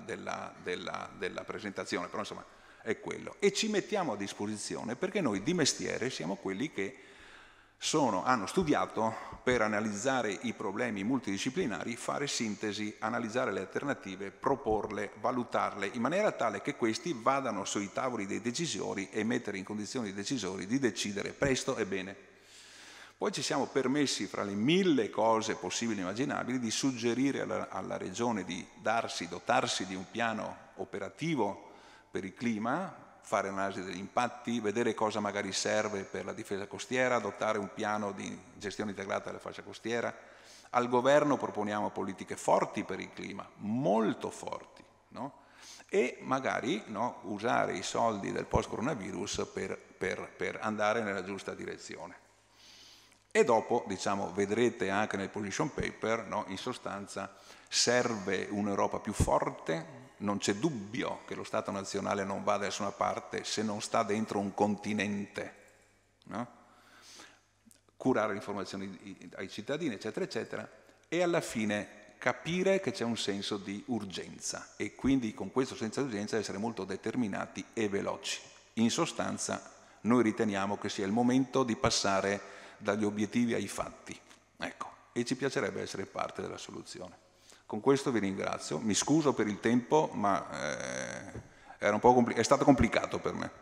della presentazione, però insomma è quello. E ci mettiamo a disposizione perché noi di mestiere siamo quelli che hanno studiato per analizzare i problemi multidisciplinari, fare sintesi, analizzare le alternative, proporle, valutarle, in maniera tale che questi vadano sui tavoli dei decisori e mettere in condizioni i decisori di decidere presto e bene. Poi ci siamo permessi, fra le 1000 cose possibili e immaginabili, di suggerire alla Regione di dotarsi di un piano operativo per il clima, fare un'analisi degli impatti, vedere cosa magari serve per la difesa costiera, adottare un piano di gestione integrata della fascia costiera. Al governo proponiamo politiche forti per il clima, molto forti, no? E magari, no, usare i soldi del post-coronavirus per andare nella giusta direzione. E dopo, diciamo, vedrete anche nel position paper, no, in sostanza serve un'Europa più forte, non c'è dubbio che lo Stato nazionale non va da nessuna parte se non sta dentro un continente, no? Curare le informazioni ai cittadini, eccetera, eccetera, e alla fine capire che c'è un senso di urgenza e quindi con questo senso di urgenza essere molto determinati e veloci. In sostanza noi riteniamo che sia il momento di passare dagli obiettivi ai fatti, ecco, e ci piacerebbe essere parte della soluzione. Con questo vi ringrazio, mi scuso per il tempo, ma era un po' è stato complicato per me.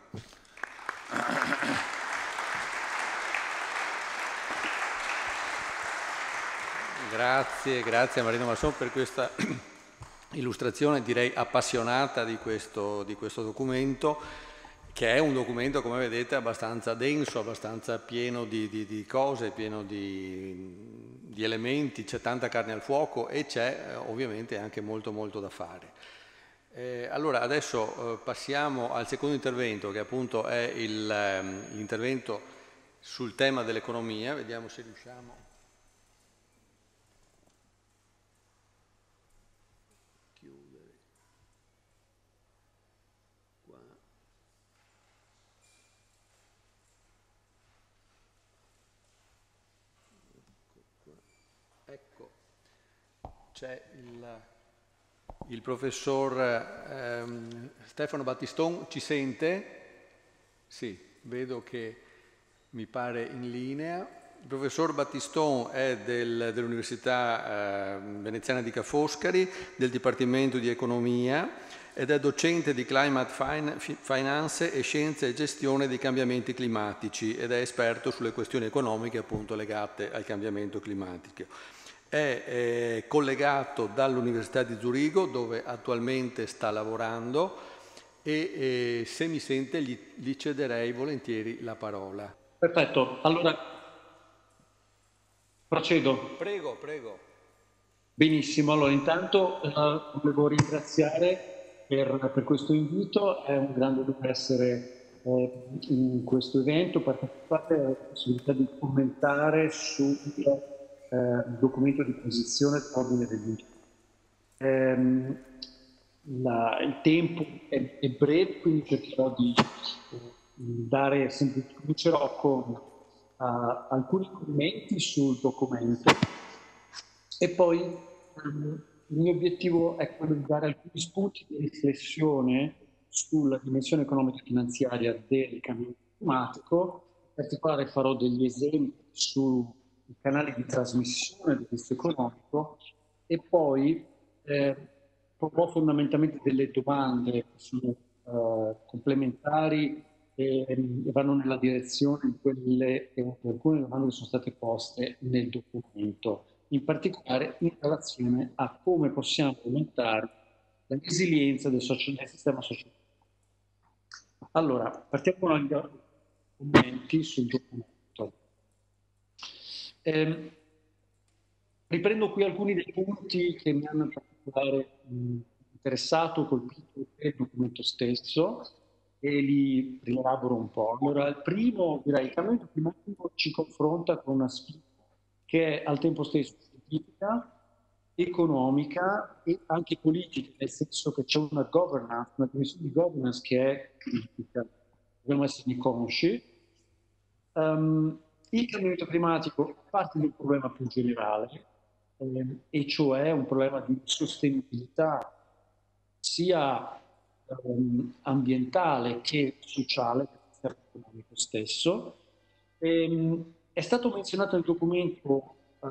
Grazie a Marino Masson per questa illustrazione, direi appassionata di questo documento, che è un documento, come vedete, abbastanza denso, abbastanza pieno di cose, pieno di elementi, c'è tanta carne al fuoco e c'è ovviamente anche molto da fare. Allora adesso passiamo al secondo intervento, che appunto è l'intervento sul tema dell'economia. Vediamo se riusciamo a chiudere qua. Ecco, c'è il professor Stefano Battiston, ci sente? Sì, vedo che mi pare in linea. Il professor Battiston è dell'Università Veneziana di Ca' Foscari, del Dipartimento di Economia, ed è docente di Climate Finance e Scienza e Gestione dei Cambiamenti Climatici ed è esperto sulle questioni economiche appunto legate al cambiamento climatico. È collegato dall'Università di Zurigo, dove attualmente sta lavorando, e se mi sente gli cederei volentieri la parola. Perfetto, allora procedo. Prego. Benissimo, allora intanto volevo ringraziare per questo invito, è un grande onore essere in questo evento, partecipare alla possibilità di commentare sul documento di posizione dell'ordine degli interventi. Il tempo è breve, quindi cercherò di comincerò con alcuni commenti sul documento e poi il mio obiettivo è quello di dare alcuni spunti di riflessione sulla dimensione economica e finanziaria del cambiamento climatico. In particolare farò degli esempi sui canali di trasmissione del rischio economico e poi proporrò fondamentalmente delle domande che sono complementari e vanno nella direzione di alcune domande che sono state poste nel documento, in particolare in relazione a come possiamo aumentare la resilienza del sistema sociale. Allora, partiamo con gli commenti sul documento. Riprendo qui alcuni dei punti che mi hanno in particolare interessato, colpito il documento stesso e li rielaboro un po'. Allora, il primo, direi, il cambiamento climatico ci confronta con una sfida che è al tempo stesso scientifica, economica e anche politica, nel senso che c'è una governance, una dimensione di governance che è critica, dobbiamo esserne consci. Il cambiamento climatico è parte di un problema più generale, e cioè un problema di sostenibilità sia ambientale che sociale del sistema economico stesso. È stato menzionato nel documento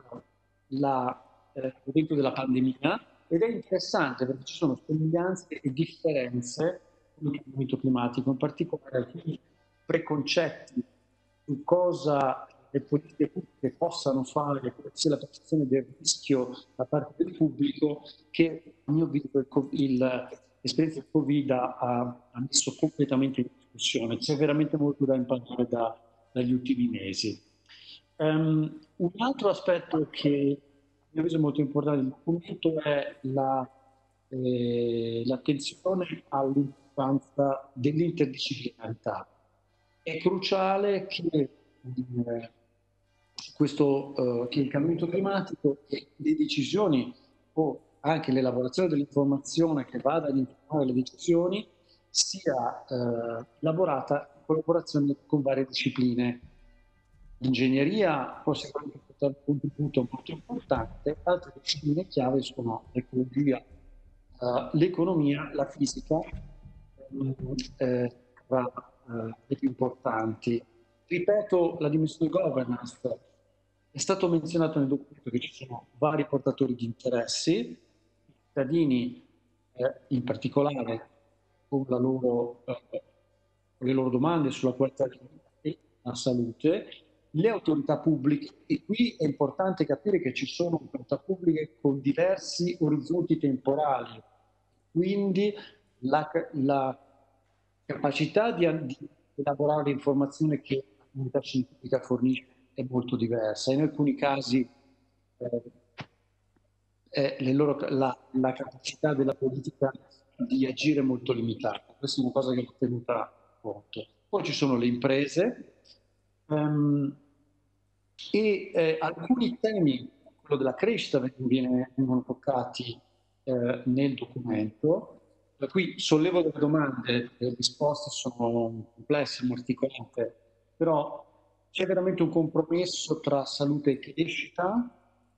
l'evento della pandemia ed è interessante perché ci sono somiglianze e differenze con il cambiamento climatico, in particolare alcuni preconcetti su cosa le politiche pubbliche possano fare, sia la percezione del rischio da parte del pubblico, che a mio avviso l'esperienza del Covid ha messo completamente in discussione. C'è veramente molto da imparare dagli ultimi mesi. Un altro aspetto che a mio avviso è molto importante del documento è l'attenzione all'importanza dell'interdisciplinarità. È cruciale che che il cambiamento climatico e le decisioni o anche l'elaborazione dell'informazione che vada ad informare le decisioni sia elaborata in collaborazione con varie discipline. L'ingegneria può sicuramente portare un contributo molto importante, altre discipline chiave sono l'ecologia, l'economia, la fisica, tra le più importanti. Ripeto, la dimensione governance. È stato menzionato nel documento che ci sono vari portatori di interessi, i cittadini in particolare con le loro domande sulla qualità della vita e la salute, le autorità pubbliche, e qui è importante capire che ci sono autorità pubbliche con diversi orizzonti temporali, quindi la capacità di elaborare l'informazione che la comunità scientifica fornisce è molto diversa. In alcuni casi la capacità della politica di agire è molto limitata. Questa è una cosa che è tenuta a conto. Poi ci sono le imprese alcuni temi, quello della crescita, vengono toccati nel documento. Qui sollevo delle domande, le risposte sono complesse, articolate, però c'è veramente un compromesso tra salute e crescita.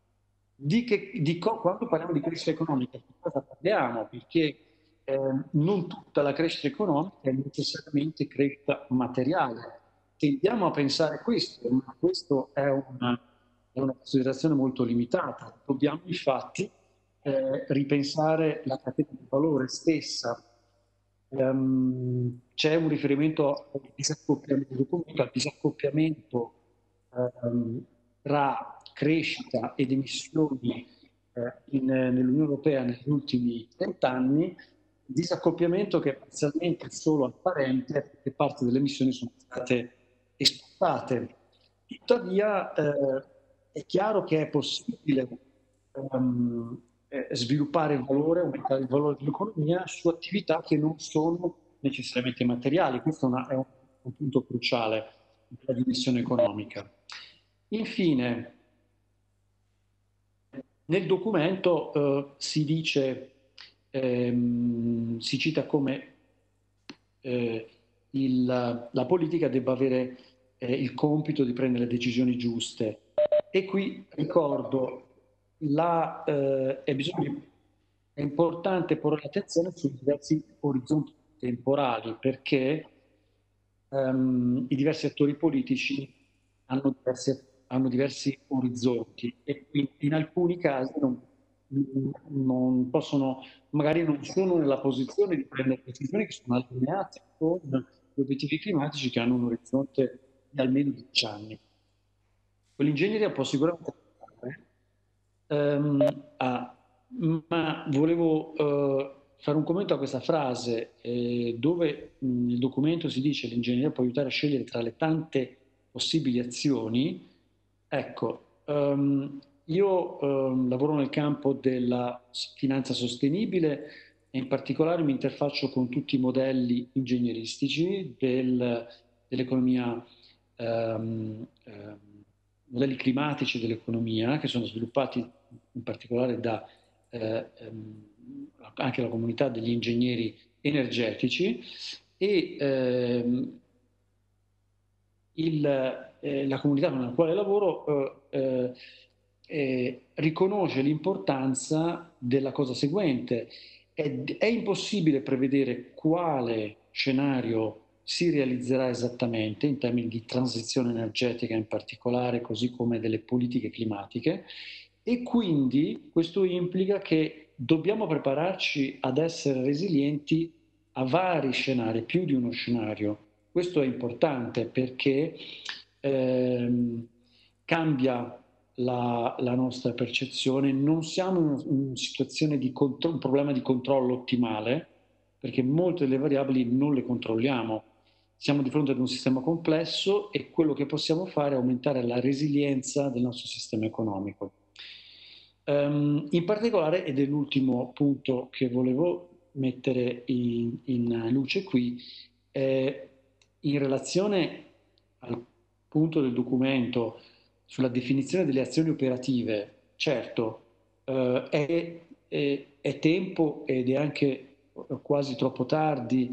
Quando parliamo di crescita economica, di cosa parliamo? Perché non tutta la crescita economica è necessariamente crescita materiale. Tendiamo a pensare questo, ma questo è una considerazione molto limitata. Dobbiamo infatti ripensare la catena di valore stessa. C'è un riferimento al disaccoppiamento tra crescita ed emissioni nell'Unione Europea negli ultimi 30 anni, disaccoppiamento che è parzialmente solo apparente perché parte delle emissioni sono state esportate. Tuttavia è chiaro che è possibile sviluppare il valore, aumentare il valore dell'economia su attività che non sono necessariamente materiali. Questo è un punto cruciale della dimensione economica. Infine, nel documento si dice, si cita come la politica debba avere il compito di prendere decisioni giuste. E qui ricordo è importante porre l'attenzione sui diversi orizzonti temporali, perché i diversi attori politici hanno diversi orizzonti e quindi in alcuni casi non possono, magari non sono nella posizione di prendere decisioni che sono allineate con gli obiettivi climatici che hanno un orizzonte di almeno 10 anni. L'ingegneria può sicuramente ma volevo fare un commento a questa frase dove nel documento si dice che l'ingegneria può aiutare a scegliere tra le tante possibili azioni. Ecco, io lavoro nel campo della finanza sostenibile e in particolare mi interfaccio con tutti i modelli ingegneristici dell'economia, modelli climatici dell'economia che sono sviluppati in particolare da anche la comunità degli ingegneri energetici e la comunità con la quale lavoro riconosce l'importanza della cosa seguente. È impossibile prevedere quale scenario si realizzerà esattamente in termini di transizione energetica in particolare, così come delle politiche climatiche, e quindi questo implica che dobbiamo prepararci ad essere resilienti a vari scenari, più di uno scenario. Questo è importante perché cambia la nostra percezione. Non siamo in una situazione di un problema di controllo ottimale, perché molte delle variabili non le controlliamo. Siamo di fronte ad un sistema complesso e quello che possiamo fare è aumentare la resilienza del nostro sistema economico. In particolare, ed è l'ultimo punto che volevo mettere in luce qui, in relazione al punto del documento sulla definizione delle azioni operative, certo, è è tempo ed è anche quasi troppo tardi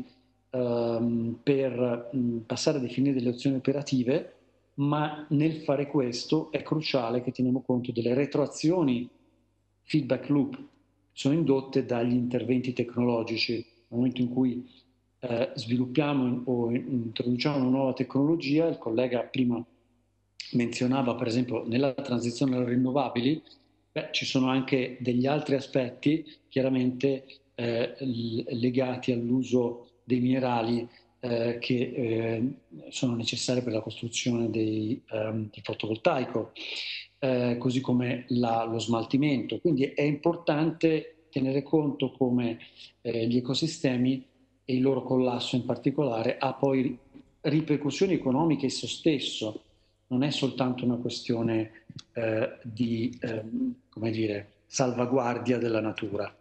per passare a definire delle opzioni operative, ma nel fare questo è cruciale che teniamo conto delle retroazioni feedback loop che sono indotte dagli interventi tecnologici. Nel momento in cui sviluppiamo o introduciamo una nuova tecnologia, il collega prima menzionava per esempio nella transizione alle rinnovabili, ci sono anche degli altri aspetti chiaramente legati all'uso dei minerali che sono necessari per la costruzione di fotovoltaico, così come lo smaltimento. Quindi è importante tenere conto come gli ecosistemi e il loro collasso in particolare ha poi ripercussioni economiche esso stesso. Non è soltanto una questione di come dire, salvaguardia della natura.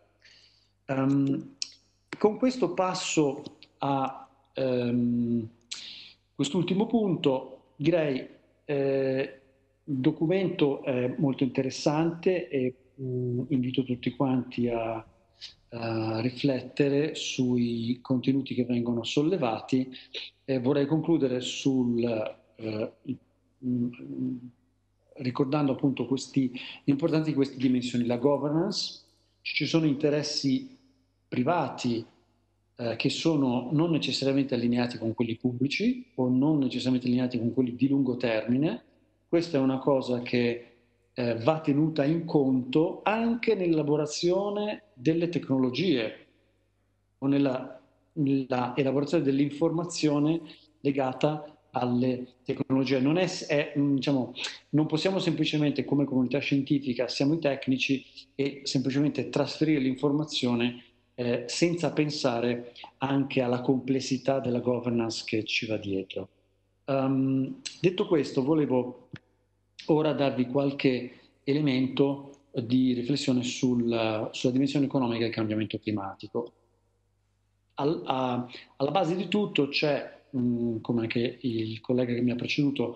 Con questo passo a quest'ultimo punto, direi il documento è molto interessante e invito tutti quanti a riflettere sui contenuti che vengono sollevati. Vorrei concludere ricordando appunto l'importanza di queste dimensioni, la governance. Ci sono interessi privati che sono non necessariamente allineati con quelli pubblici o non necessariamente allineati con quelli di lungo termine. Questa è una cosa che va tenuta in conto anche nell'elaborazione delle tecnologie o nella elaborazione dell'informazione legata alle tecnologie. Diciamo, non possiamo semplicemente, come comunità scientifica, siamo i tecnici e semplicemente trasferire l'informazione senza pensare anche alla complessità della governance che ci va dietro. Detto questo, volevo ora darvi qualche elemento di riflessione sulla dimensione economica del cambiamento climatico. Alla base di tutto c'è, come anche il collega che mi ha preceduto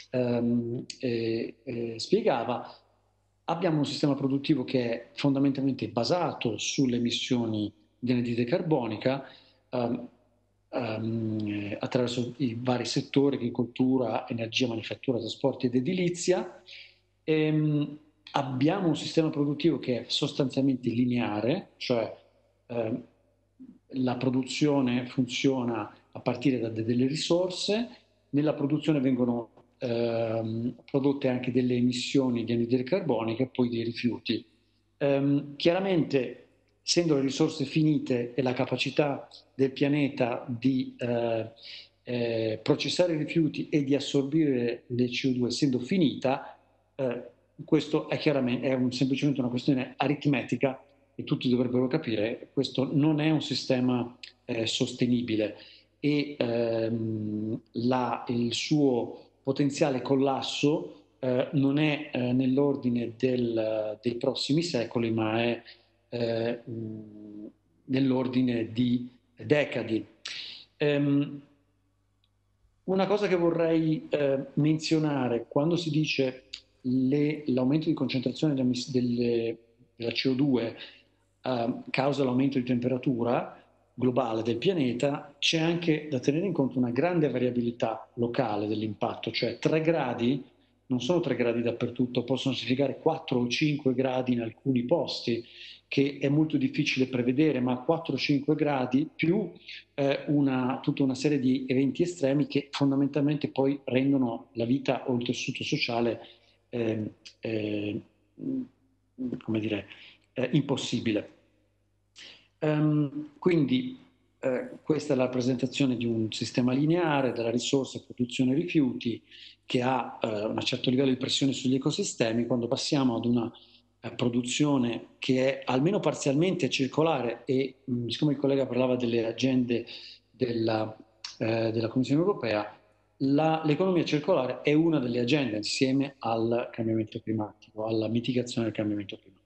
spiegava, abbiamo un sistema produttivo che è fondamentalmente basato sulle emissioni di anidride carbonica attraverso i vari settori, agricoltura, energia, manifattura, trasporti ed edilizia. Abbiamo un sistema produttivo che è sostanzialmente lineare, cioè la produzione funziona a partire da delle risorse, nella produzione vengono prodotte anche delle emissioni di anidride carbonica e poi dei rifiuti. Chiaramente, essendo le risorse finite e la capacità del pianeta di processare i rifiuti e di assorbire le CO2 essendo finita, questo è chiaramente semplicemente una questione aritmetica e tutti dovrebbero capire, questo non è un sistema sostenibile e il suo potenziale collasso non è nell'ordine dei prossimi secoli, ma è nell'ordine di decadi. Una cosa che vorrei menzionare, quando si dice l'aumento di concentrazione della CO2 causa l'aumento di temperatura globale del pianeta, c'è anche da tenere in conto una grande variabilità locale dell'impatto, cioè 3 gradi non sono 3 gradi dappertutto, possono significare 4 o 5 gradi in alcuni posti, che è molto difficile prevedere, ma 4 o 5 gradi più tutta una serie di eventi estremi che fondamentalmente poi rendono la vita o il tessuto sociale come dire, impossibile. Quindi questa è la rappresentazione di un sistema lineare della risorsa produzione rifiuti che ha un certo livello di pressione sugli ecosistemi. Quando passiamo ad una produzione che è almeno parzialmente circolare e siccome il collega parlava delle agende della Commissione europea, l'economia circolare è una delle agende insieme al cambiamento climatico, alla mitigazione del cambiamento climatico.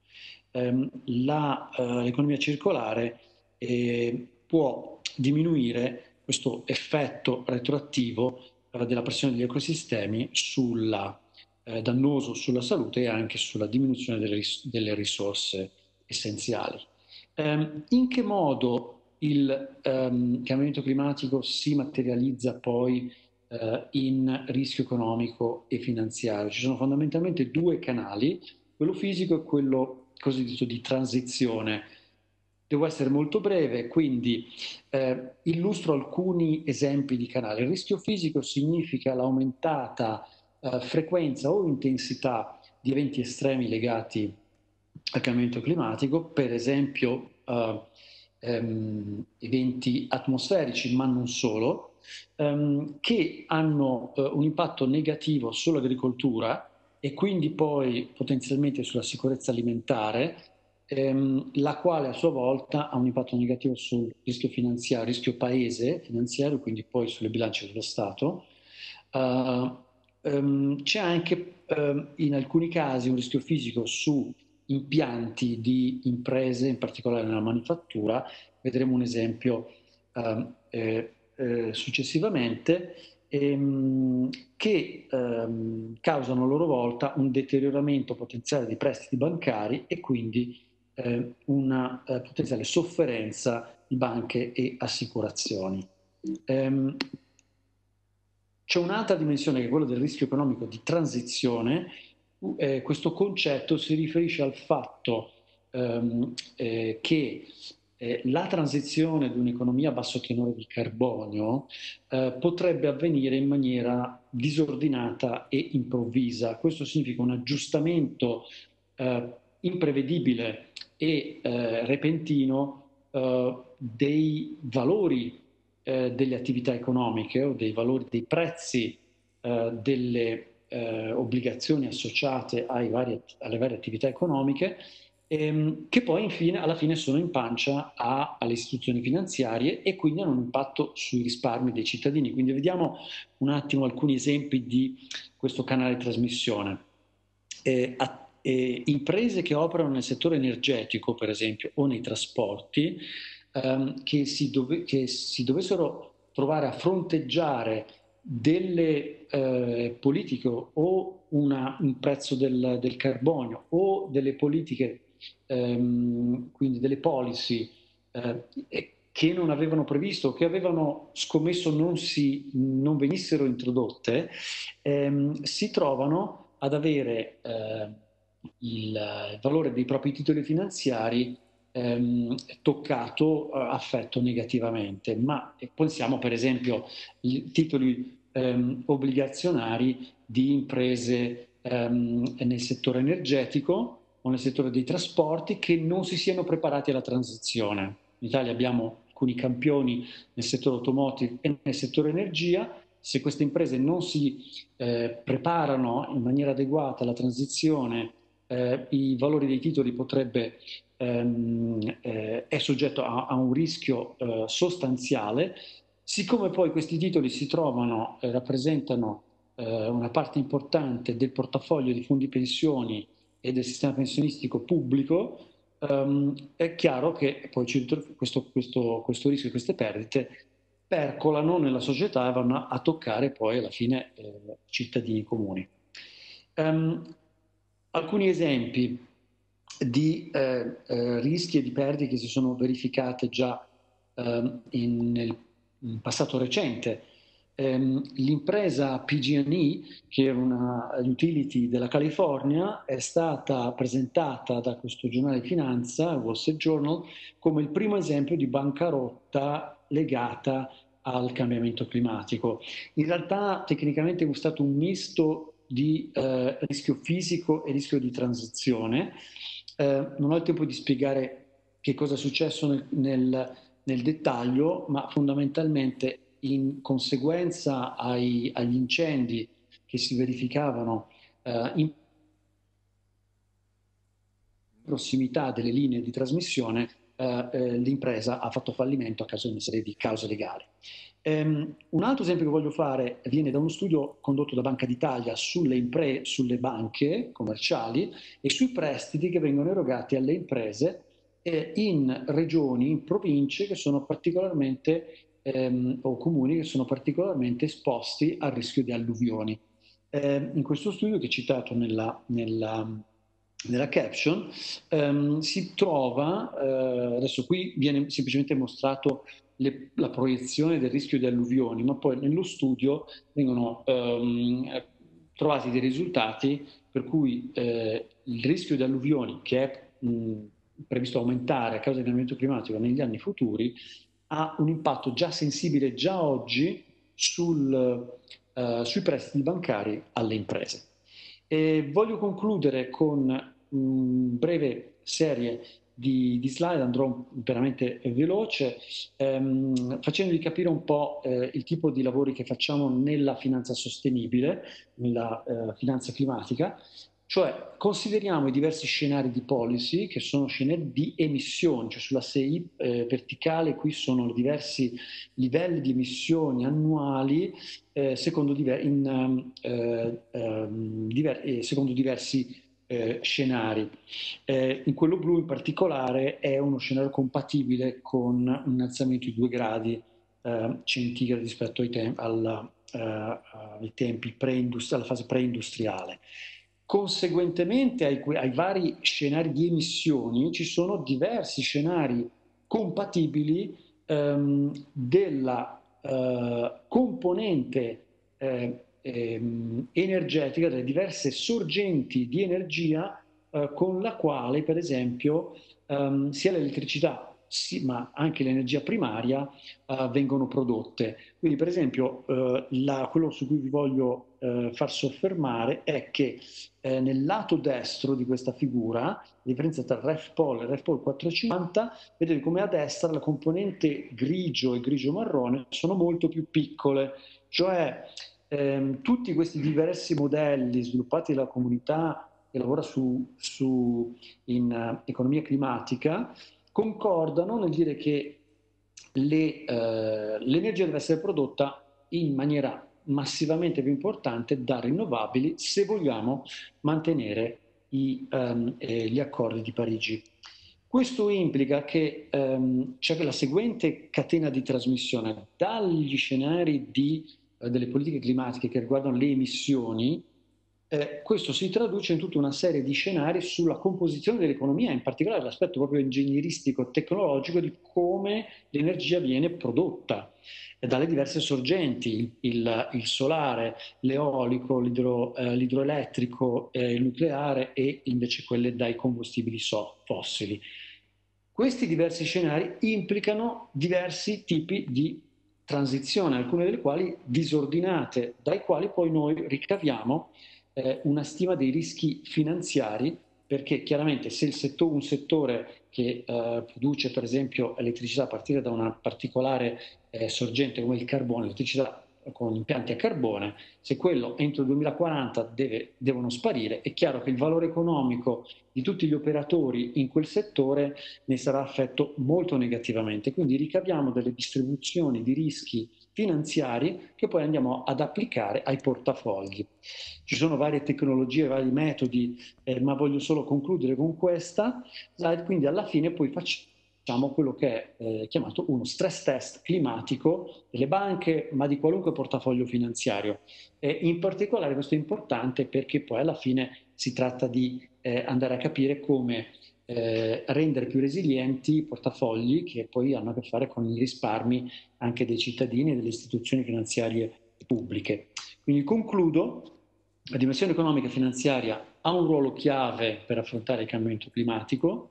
L'economia circolare può diminuire questo effetto retroattivo della pressione degli ecosistemi dannoso sulla salute e anche sulla diminuzione delle risorse essenziali. In che modo il cambiamento climatico si materializza poi in rischio economico e finanziario? Ci sono fondamentalmente due canali, quello fisico e quello cosiddetto di transizione. Devo essere molto breve, quindi illustro alcuni esempi di canali. Il rischio fisico significa l'aumentata frequenza o intensità di eventi estremi legati al cambiamento climatico, per esempio eventi atmosferici, ma non solo, che hanno un impatto negativo sull'agricoltura e quindi poi potenzialmente sulla sicurezza alimentare, la quale a sua volta ha un impatto negativo sul rischio finanziario, rischio paese finanziario, quindi poi sulle bilance dello Stato. C'è anche in alcuni casi un rischio fisico su impianti di imprese, in particolare nella manifattura. Vedremo un esempio successivamente, che causano a loro volta un deterioramento potenziale di prestiti bancari e quindi una potenziale sofferenza di banche e assicurazioni. C'è un'altra dimensione che è quella del rischio economico di transizione. Questo concetto si riferisce al fatto che la transizione di un'economia a basso tenore di carbonio potrebbe avvenire in maniera disordinata e improvvisa. Questo significa un aggiustamento imprevedibile e repentino dei valori delle attività economiche o dei valori dei prezzi delle obbligazioni associate alle varie attività economiche, che poi infine, alla fine sono in pancia alle istituzioni finanziarie e quindi hanno un impatto sui risparmi dei cittadini. Quindi vediamo un attimo alcuni esempi di questo canale di trasmissione. Imprese che operano nel settore energetico, per esempio, o nei trasporti, che si dovessero trovare a fronteggiare delle politiche o un prezzo del carbonio o delle politiche, quindi delle policy che non avevano previsto, che avevano scommesso non venissero introdotte, si trovano ad avere il valore dei propri titoli finanziari toccato, affetto negativamente. Ma pensiamo per esempio ai titoli obbligazionari di imprese nel settore energetico o nel settore dei trasporti che non si siano preparati alla transizione. In Italia abbiamo alcuni campioni nel settore automotive e nel settore energia. Se queste imprese non si preparano in maniera adeguata alla transizione, i valori dei titoli è soggetto a un rischio sostanziale. Siccome poi questi titoli si trovano, rappresentano una parte importante del portafoglio di fondi pensioni e del sistema pensionistico pubblico, è chiaro che poi questo rischio e queste perdite percolano nella società e vanno a toccare poi alla fine cittadini comuni. Alcuni esempi di rischi e di perdite che si sono verificate già nel passato recente. L'impresa PG&E, che è una utility della California, è stata presentata da questo giornale di finanza, Wall Street Journal, come il primo esempio di bancarotta legata al cambiamento climatico. In realtà tecnicamente è stato un misto di rischio fisico e rischio di transizione. Non ho il tempo di spiegare che cosa è successo nel dettaglio, ma fondamentalmente in conseguenza agli incendi che si verificavano in prossimità delle linee di trasmissione, l'impresa ha fatto fallimento a causa di una serie di cause legali. Un altro esempio che voglio fare viene da uno studio condotto da Banca d'Italia sulle banche commerciali e sui prestiti che vengono erogati alle imprese in regioni, in province che sono particolarmente o comuni che sono particolarmente esposti al rischio di alluvioni. In questo studio, che è citato nella nella caption, si trova, adesso qui viene semplicemente mostrato la proiezione del rischio di alluvioni, ma poi nello studio vengono trovati dei risultati per cui il rischio di alluvioni, che è previsto aumentare a causa del cambiamento climatico negli anni futuri, ha un impatto già sensibile già oggi sui prestiti bancari alle imprese. E voglio concludere con breve serie di slide, andrò veramente veloce, facendovi capire un po' il tipo di lavori che facciamo nella finanza sostenibile, nella finanza climatica, cioè consideriamo i diversi scenari di policy, che sono scenari di emissioni, cioè sulla SEI verticale qui sono i diversi livelli di emissioni annuali secondo diversi scenari. In quello blu in particolare è uno scenario compatibile con un innalzamento di 2 gradi centigradi rispetto ai tempi alla fase preindustriale. Conseguentemente ai vari scenari di emissioni ci sono diversi scenari compatibili della componente energetica, delle diverse sorgenti di energia con la quale, per esempio, sia l'elettricità ma anche l'energia primaria vengono prodotte. Quindi, per esempio, quello su cui vi voglio far soffermare è che nel lato destro di questa figura, la differenza tra RefPol e RefPol 450, vedete come a destra la componente grigio e grigio-marrone sono molto più piccole, cioè tutti questi diversi modelli sviluppati dalla comunità che lavora in economia climatica concordano nel dire che l'energia deve essere prodotta in maniera massivamente più importante da rinnovabili se vogliamo mantenere gli accordi di Parigi. Questo implica che c'è la seguente catena di trasmissione dagli scenari delle politiche climatiche che riguardano le emissioni. Questo si traduce in tutta una serie di scenari sulla composizione dell'economia, in particolare l'aspetto proprio ingegneristico tecnologico di come l'energia viene prodotta dalle diverse sorgenti, il solare, l'eolico, l'idroelettrico, il nucleare e invece quelle dai combustibili fossili. Questi diversi scenari implicano diversi tipi di transizione, alcune delle quali disordinate, dai quali poi noi ricaviamo una stima dei rischi finanziari, perché chiaramente se un settore che produce per esempio elettricità a partire da una particolare sorgente come il carbone, elettricità con impianti a carbone, se quello entro il 2040 devono sparire, è chiaro che il valore economico di tutti gli operatori in quel settore ne sarà affetto molto negativamente. Quindi ricaviamo delle distribuzioni di rischi finanziari che poi andiamo ad applicare ai portafogli. Ci sono varie tecnologie, vari metodi, ma voglio solo concludere con questa slide, quindi alla fine poi facciamo quello che è chiamato uno stress test climatico delle banche, ma di qualunque portafoglio finanziario. In particolare questo è importante perché poi alla fine si tratta di andare a capire come rendere più resilienti i portafogli che poi hanno a che fare con i risparmi anche dei cittadini e delle istituzioni finanziarie pubbliche. Quindi concludo. La dimensione economica e finanziaria ha un ruolo chiave per affrontare il cambiamento climatico.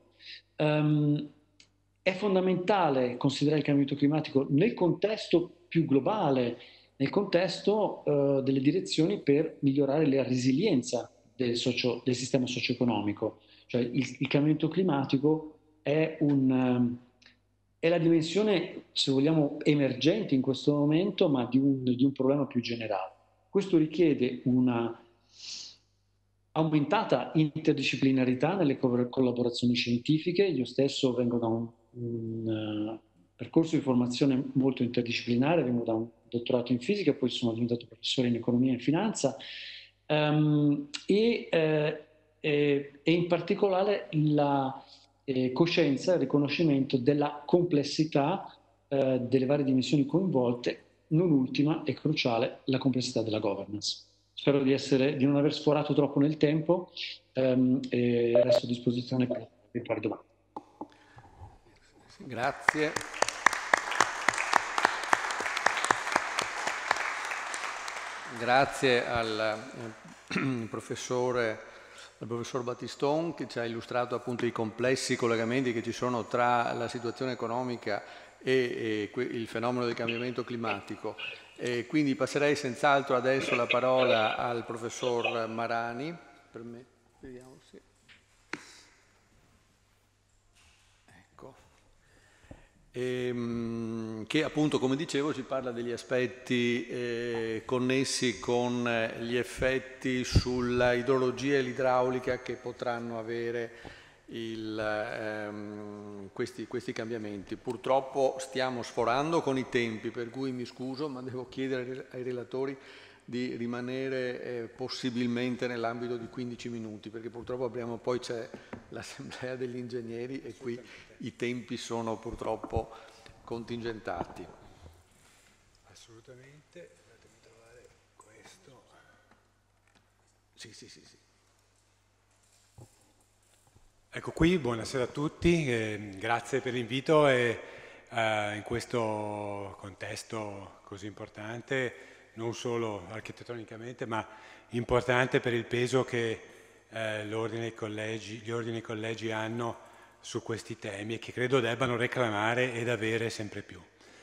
È fondamentale considerare il cambiamento climatico nel contesto più globale, nel contesto delle direzioni per migliorare la resilienza del sistema socio-economico. Cioè il cambiamento climatico è la dimensione, se vogliamo, emergente in questo momento, ma di un problema più generale. Questo richiede una aumentata interdisciplinarità nelle collaborazioni scientifiche. Io stesso vengo da un percorso di formazione molto interdisciplinare, vengo da un dottorato in fisica, poi sono diventato professore in economia e in finanza, e in particolare la coscienza e il riconoscimento della complessità delle varie dimensioni coinvolte, non ultima e cruciale la complessità della governance. Spero di non aver sforato troppo nel tempo e resto a disposizione per fare domande. Grazie. Grazie al professor Battiston, che ci ha illustrato appunto i complessi collegamenti che ci sono tra la situazione economica e il fenomeno del cambiamento climatico. Quindi passerei senz'altro adesso la parola al professor Marani. Per me, vediamo, sì. Ecco. Che appunto, come dicevo, ci parla degli aspetti connessi con gli effetti sulla idrologia e l'idraulica che potranno avere questi cambiamenti. Purtroppo stiamo sforando con i tempi, per cui mi scuso, ma devo chiedere ai relatori di rimanere possibilmente nell'ambito di 15 minuti, perché purtroppo poi c'è l'assemblea degli ingegneri e qui i tempi sono purtroppo contingentati. Assolutamente, fatemi trovare questo. Sì. Ecco qui, buonasera a tutti, grazie per l'invito e in questo contesto così importante, non solo architettonicamente, ma importante per il peso che gli ordini e collegi hanno su questi temi e che credo debbano reclamare ed avere sempre più.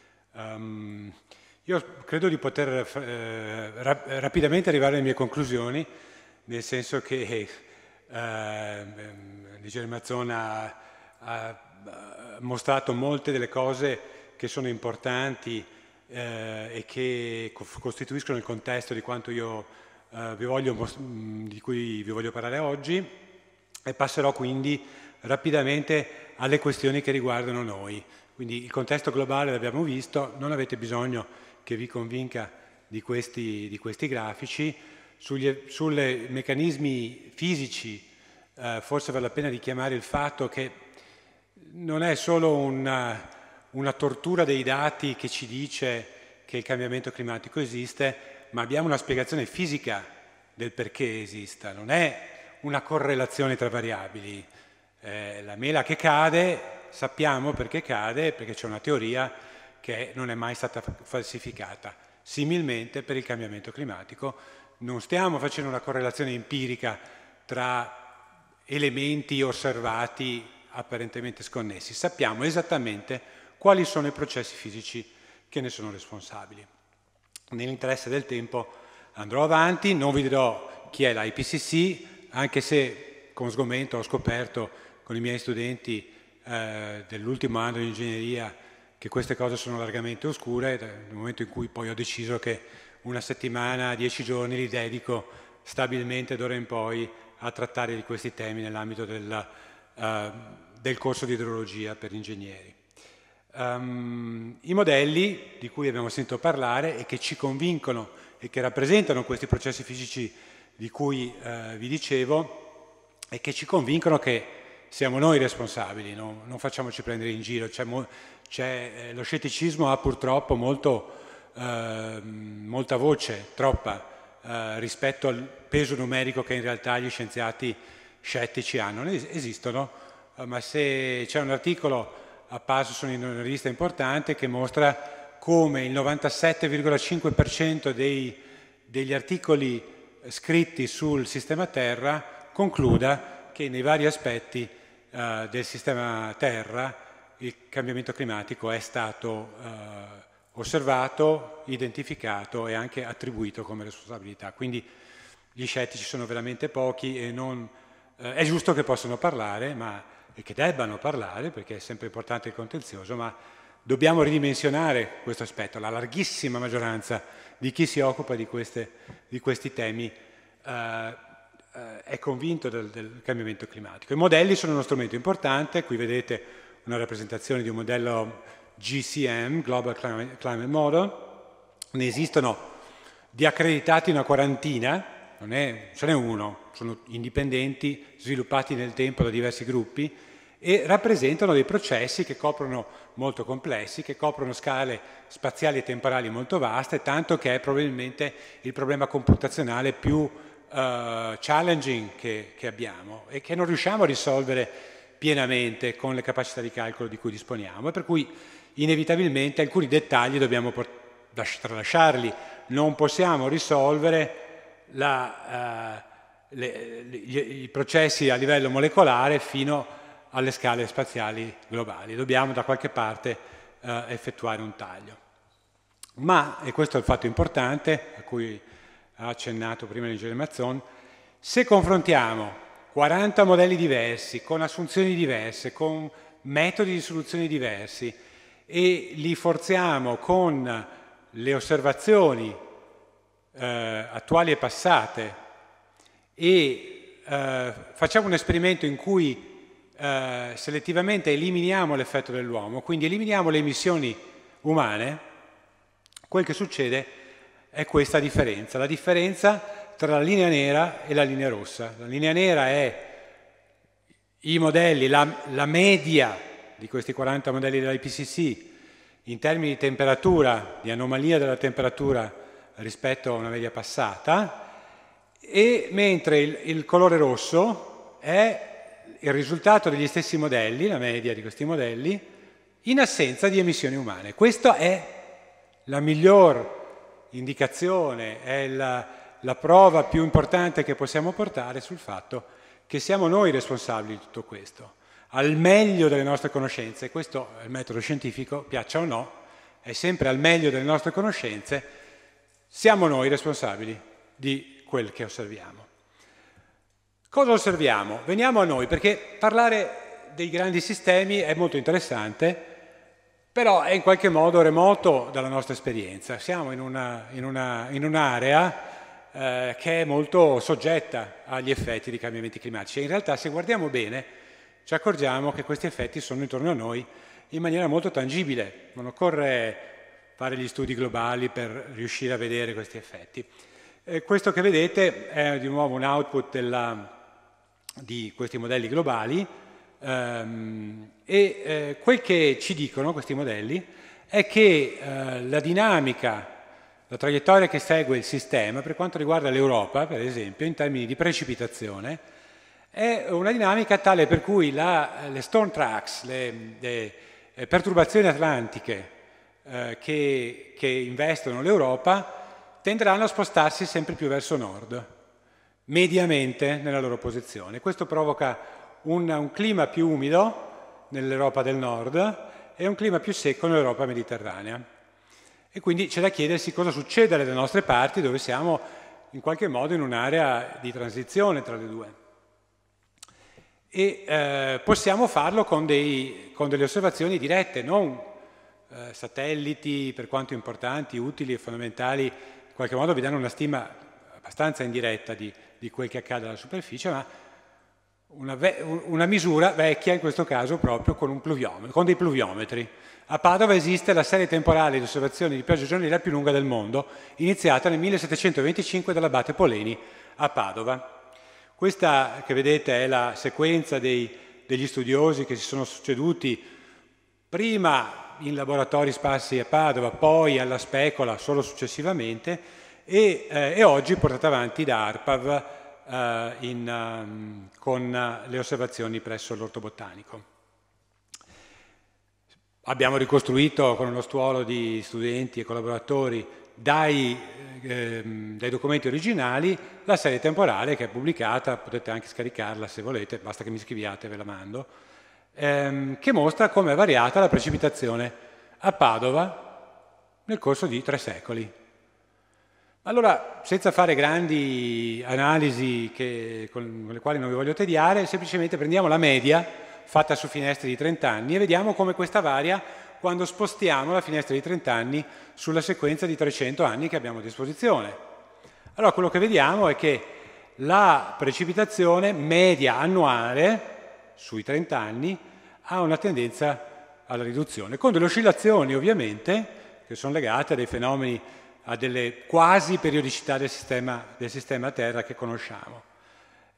Io credo di poter rapidamente arrivare alle mie conclusioni, nel senso che l'ingegnere Mazzona ha mostrato molte delle cose che sono importanti e che costituiscono il contesto di quanto io di cui vi voglio parlare oggi, e passerò quindi rapidamente alle questioni che riguardano noi. Quindi il contesto globale l'abbiamo visto, non avete bisogno che vi convinca di questi grafici. Sui meccanismi fisici forse vale la pena richiamare il fatto che non è solo una tortura dei dati che ci dice che il cambiamento climatico esiste, ma abbiamo una spiegazione fisica del perché esista, non è una correlazione tra variabili. La mela che cade, sappiamo perché cade, perché c'è una teoria che non è mai stata falsificata. Similmente per il cambiamento climatico non stiamo facendo una correlazione empirica tra elementi osservati apparentemente sconnessi, sappiamo esattamente quali sono i processi fisici che ne sono responsabili. Nell'interesse del tempo andrò avanti, non vi dirò chi è l'IPCC, anche se con sgomento ho scoperto con i miei studenti dell'ultimo anno di ingegneria che queste cose sono largamente oscure, nel momento in cui poi ho deciso che una settimana, 10 giorni li dedico stabilmente d'ora in poi a trattare di questi temi nell'ambito del corso di idrologia per ingegneri. I modelli di cui abbiamo sentito parlare e che ci convincono e che rappresentano questi processi fisici di cui vi dicevo e che ci convincono che siamo noi responsabili, non facciamoci prendere in giro. Lo scetticismo ha purtroppo molta voce, troppa, rispetto al peso numerico che in realtà gli scienziati scettici hanno. Esistono, ma se c'è un articolo apparso su una rivista importante che mostra come il 97,5% degli articoli scritti sul sistema Terra concluda che nei vari aspetti del sistema Terra il cambiamento climatico è stato osservato, identificato e anche attribuito come responsabilità. Quindi gli scettici sono veramente pochi e è giusto che possano parlare e che debbano parlare, perché è sempre importante il contenzioso, ma dobbiamo ridimensionare questo aspetto. La larghissima maggioranza di chi si occupa di questi temi è convinto del cambiamento climatico. I modelli sono uno strumento importante, qui vedete una rappresentazione di un modello GCM, Global Climate Model, ne esistono di accreditati una quarantina, ce n'è uno, sono indipendenti, sviluppati nel tempo da diversi gruppi e rappresentano dei processi che coprono molto complessi, che coprono scale spaziali e temporali molto vaste, tanto che è probabilmente il problema computazionale più challenging che abbiamo e che non riusciamo a risolvere pienamente con le capacità di calcolo di cui disponiamo, e per cui inevitabilmente alcuni dettagli dobbiamo tralasciarli. Non possiamo risolvere i processi a livello molecolare fino alle scale spaziali globali, dobbiamo da qualche parte effettuare un taglio. Ma, e questo è il fatto importante a cui ha accennato prima l'ingegnere Mazzon, se confrontiamo 40 modelli diversi, con assunzioni diverse, con metodi di soluzione diversi, e li forziamo con le osservazioni attuali e passate, e facciamo un esperimento in cui selettivamente eliminiamo l'effetto dell'uomo, quindi eliminiamo le emissioni umane, quel che succede è questa differenza, la differenza tra la linea nera e la linea rossa. La linea nera è i modelli, la media di questi 40 modelli dell'IPCC in termini di temperatura, di anomalia della temperatura rispetto a una media passata, e mentre il colore rosso è il risultato degli stessi modelli, la media di questi modelli, in assenza di emissioni umane. Questa è la miglior indicazione, è la prova più importante che possiamo portare sul fatto che siamo noi responsabili di tutto questo, al meglio delle nostre conoscenze. Questo è il metodo scientifico, piaccia o no, è sempre al meglio delle nostre conoscenze, siamo noi responsabili di quel che osserviamo. Cosa osserviamo? Veniamo a noi, perché parlare dei grandi sistemi è molto interessante, però è in qualche modo remoto dalla nostra esperienza. Siamo in un'area che è molto soggetta agli effetti dei cambiamenti climatici. In realtà, se guardiamo bene, ci accorgiamo che questi effetti sono intorno a noi in maniera molto tangibile. Non occorre fare gli studi globali per riuscire a vedere questi effetti. Questo che vedete è di nuovo un output di questi modelli globali, e quel che ci dicono questi modelli è che la dinamica, la traiettoria che segue il sistema per quanto riguarda l'Europa, per esempio, in termini di precipitazione, è una dinamica tale per cui le storm tracks, le perturbazioni atlantiche che investono l'Europa tenderanno a spostarsi sempre più verso nord, mediamente nella loro posizione. Questo provoca un clima più umido nell'Europa del nord e un clima più secco nell'Europa mediterranea. E quindi c'è da chiedersi cosa succede alle nostre parti, dove siamo in qualche modo in un'area di transizione tra le due. E possiamo farlo con delle osservazioni dirette, non satelliti, per quanto importanti, utili e fondamentali, in qualche modo vi danno una stima abbastanza indiretta di quel che accade alla superficie, ma una misura vecchia, in questo caso proprio con dei pluviometri. A Padova esiste la serie temporale di osservazioni di pioggia giornaliera più lunga del mondo, iniziata nel 1725 dall'abate Poleni a Padova. Questa che vedete è la sequenza degli studiosi che si sono succeduti prima in laboratori sparsi a Padova, poi alla Specola solo successivamente, e oggi portata avanti da ARPAV con le osservazioni presso l'Orto Botanico. Abbiamo ricostruito con uno stuolo di studenti e collaboratori dai documenti originali la serie temporale che è pubblicata, potete anche scaricarla se volete, basta che mi scriviate, ve la mando, che mostra come è variata la precipitazione a Padova nel corso di 3 secoli. Allora, senza fare grandi analisi con le quali non vi voglio tediare, semplicemente prendiamo la media fatta su finestre di 30 anni e vediamo come questa varia quando spostiamo la finestra di 30 anni sulla sequenza di 300 anni che abbiamo a disposizione. Allora, quello che vediamo è che la precipitazione media annuale sui 30 anni ha una tendenza alla riduzione, con delle oscillazioni ovviamente che sono legate a dei fenomeni, a delle quasi periodicità del sistema Terra che conosciamo.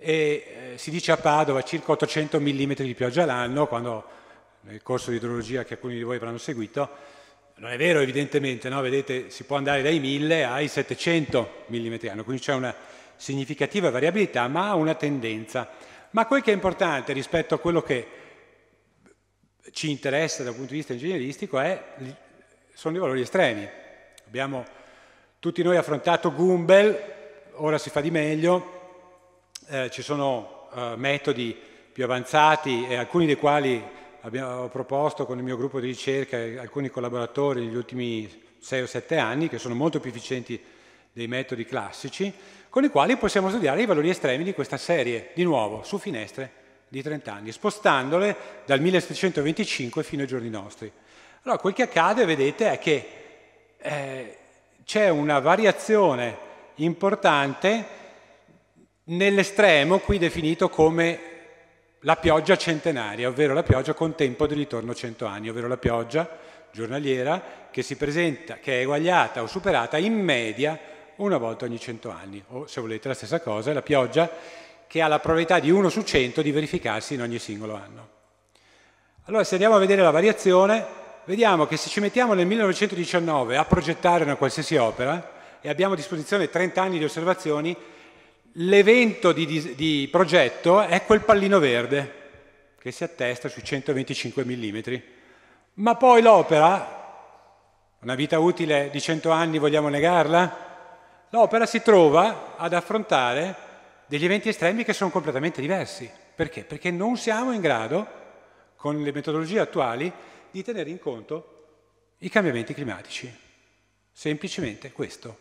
e si dice a Padova circa 800 mm di pioggia l'anno, quando nel corso di idrologia che alcuni di voi avranno seguito, non è vero evidentemente, no? Vedete, si può andare dai 1000 ai 700 mm l'anno, quindi c'è una significativa variabilità, ma ha una tendenza. Ma quel che è importante rispetto a quello che ci interessa dal punto di vista ingegneristico sono i valori estremi. Abbiamo tutti noi affrontato Gumbel, ora si fa di meglio, ci sono metodi più avanzati e alcuni dei quali ho proposto con il mio gruppo di ricerca e alcuni collaboratori negli ultimi 6 o 7 anni, che sono molto più efficienti dei metodi classici, con i quali possiamo studiare i valori estremi di questa serie, di nuovo, su finestre di 30 anni, spostandole dal 1725 fino ai giorni nostri. Allora, quel che accade, vedete, è che c'è una variazione importante nell'estremo, qui definito come la pioggia centenaria, ovvero la pioggia con tempo di ritorno 100 anni, ovvero la pioggia giornaliera che si presenta, che è eguagliata o superata in media una volta ogni 100 anni, o se volete la stessa cosa, è la pioggia che ha la probabilità di 1 su 100 di verificarsi in ogni singolo anno. Allora, se andiamo a vedere la variazione, vediamo che se ci mettiamo nel 1919 a progettare una qualsiasi opera e abbiamo a disposizione 30 anni di osservazioni, l'evento di progetto è quel pallino verde che si attesta sui 125 mm. Ma poi l'opera, una vita utile di 100 anni, vogliamo negarla? L'opera si trova ad affrontare degli eventi estremi che sono completamente diversi. Perché? Perché non siamo in grado, con le metodologie attuali, di tenere in conto i cambiamenti climatici. Semplicemente questo.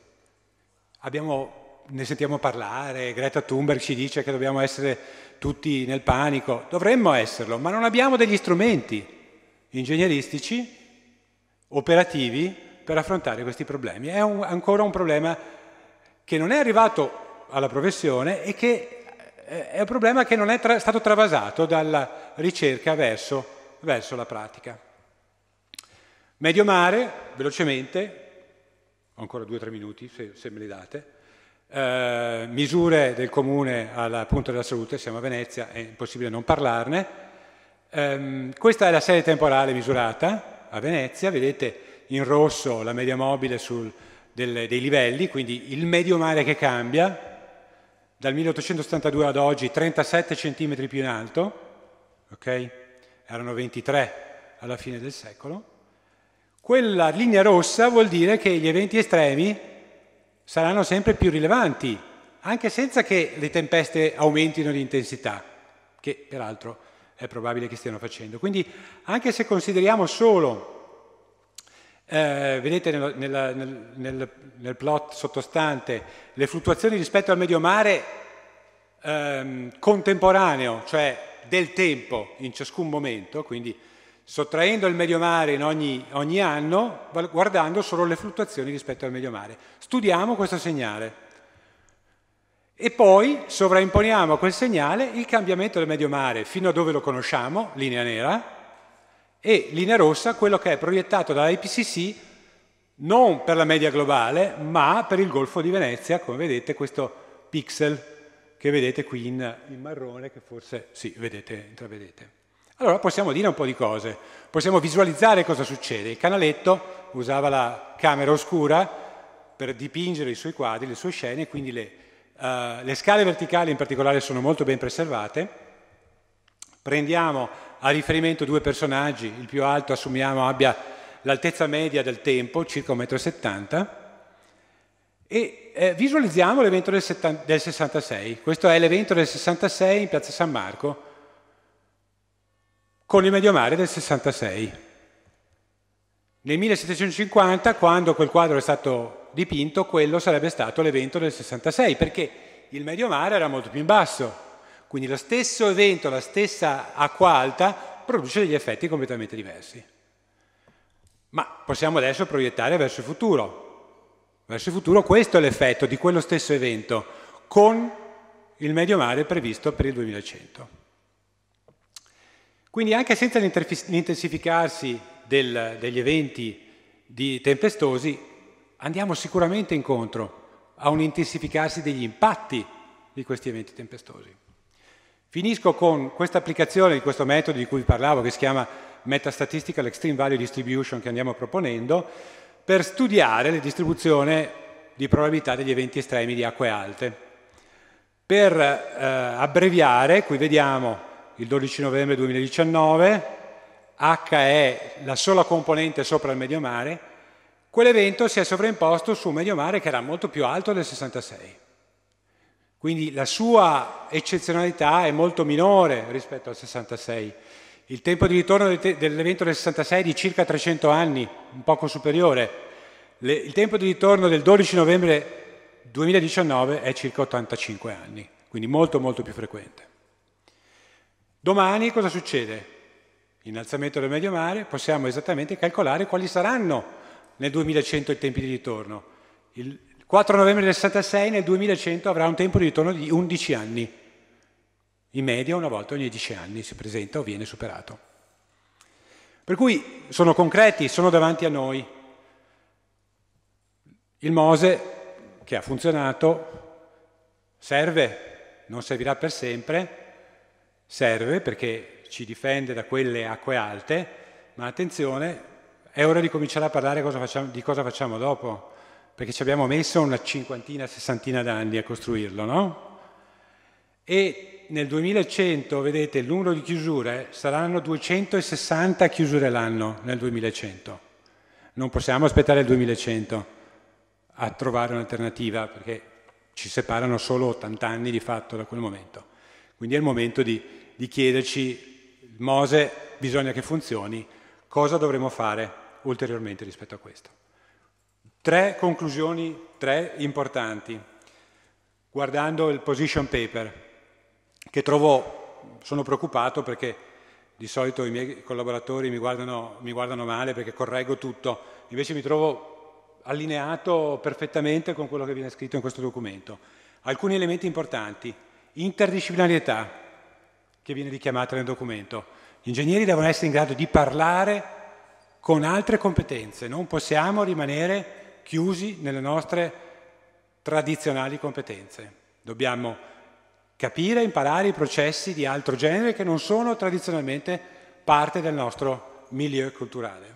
Ne sentiamo parlare, Greta Thunberg ci dice che dobbiamo essere tutti nel panico. Dovremmo esserlo, ma non abbiamo degli strumenti ingegneristici, operativi, per affrontare questi problemi. È ancora un problema che non è arrivato alla professione e che è un problema che non è stato travasato dalla ricerca verso la pratica. Medio mare, velocemente, ho ancora 2 o 3 minuti se me li date, misure del comune al punto della salute, siamo a Venezia, è impossibile non parlarne. Questa è la serie temporale misurata a Venezia, vedete in rosso la media mobile dei livelli, quindi il medio mare che cambia, dal 1872 ad oggi 37 cm più in alto, ok? Erano 23 alla fine del secolo. Quella linea rossa vuol dire che gli eventi estremi saranno sempre più rilevanti, anche senza che le tempeste aumentino di intensità, che peraltro è probabile che stiano facendo. Quindi anche se consideriamo solo, vedete nel plot sottostante, le fluttuazioni rispetto al medio mare contemporaneo, cioè del tempo in ciascun momento, quindi sottraendo il medio mare in ogni anno, guardando solo le fluttuazioni rispetto al medio mare. Studiamo questo segnale e poi sovraimponiamo a quel segnale il cambiamento del medio mare fino a dove lo conosciamo, linea nera, e linea rossa, quello che è proiettato dall'IPCC non per la media globale, ma per il Golfo di Venezia, come vedete questo pixel che vedete qui in marrone, che forse sì, intravedete. Allora possiamo dire un po' di cose, possiamo visualizzare cosa succede. Il Canaletto usava la camera oscura per dipingere i suoi quadri, le sue scene, quindi le scale verticali in particolare sono molto ben preservate. Prendiamo a riferimento 2 personaggi, il più alto assumiamo abbia l'altezza media del tempo, circa 1,70 m, e visualizziamo l'evento del 66. Questo è l'evento del 66 in Piazza San Marco, con il medio mare del 66. Nel 1750, quando quel quadro è stato dipinto, quello sarebbe stato l'evento del 66, perché il medio mare era molto più in basso. Quindi lo stesso evento, la stessa acqua alta, produce degli effetti completamente diversi. Ma possiamo adesso proiettare verso il futuro. Verso il futuro questo è l'effetto di quello stesso evento, con il medio mare previsto per il 2100. Quindi anche senza l'intensificarsi degli eventi tempestosi, andiamo sicuramente incontro a un intensificarsi degli impatti di questi eventi tempestosi. Finisco con questa applicazione di questo metodo di cui parlavo, che si chiama Metastatistical Extreme Value Distribution, che andiamo proponendo, per studiare la distribuzione di probabilità degli eventi estremi di acque alte. Per abbreviare, qui vediamo il 12 novembre 2019, H è la sola componente sopra il medio mare, quell'evento si è sovraimposto su un medio mare che era molto più alto del 66. Quindi la sua eccezionalità è molto minore rispetto al 66. Il tempo di ritorno dell'evento del 66 è di circa 300 anni, un poco superiore. Il tempo di ritorno del 12 novembre 2019 è circa 85 anni, quindi molto molto più frequente. Domani cosa succede? Innalzamento del medio mare, possiamo esattamente calcolare quali saranno nel 2100 i tempi di ritorno. Il 4 novembre del 66 nel 2100 avrà un tempo di ritorno di 11 anni. In media una volta ogni 10 anni si presenta o viene superato. Per cui sono concreti, sono davanti a noi. Il MOSE, che ha funzionato, serve, non servirà per sempre, serve perché ci difende da quelle acque alte, ma attenzione, è ora di cominciare a parlare di cosa facciamo dopo, perché ci abbiamo messo una cinquantina, sessantina d'anni a costruirlo, no? E nel 2100, vedete, il numero di chiusure saranno 260 chiusure l'anno nel 2100. Non possiamo aspettare il 2100 a trovare un'alternativa, perché ci separano solo 80 anni di fatto da quel momento. Quindi è il momento di chiederci, il MOSE bisogna che funzioni, cosa dovremo fare ulteriormente rispetto a questo. 3 conclusioni, 3 importanti, guardando il position paper, che sono preoccupato perché di solito i miei collaboratori mi guardano male perché correggo tutto, invece mi trovo allineato perfettamente con quello che viene scritto in questo documento. Alcuni elementi importanti, interdisciplinarietà, che viene richiamata nel documento. Gli ingegneri devono essere in grado di parlare con altre competenze, non possiamo rimanere chiusi nelle nostre tradizionali competenze. Dobbiamo capire e imparare i processi di altro genere che non sono tradizionalmente parte del nostro milieu culturale.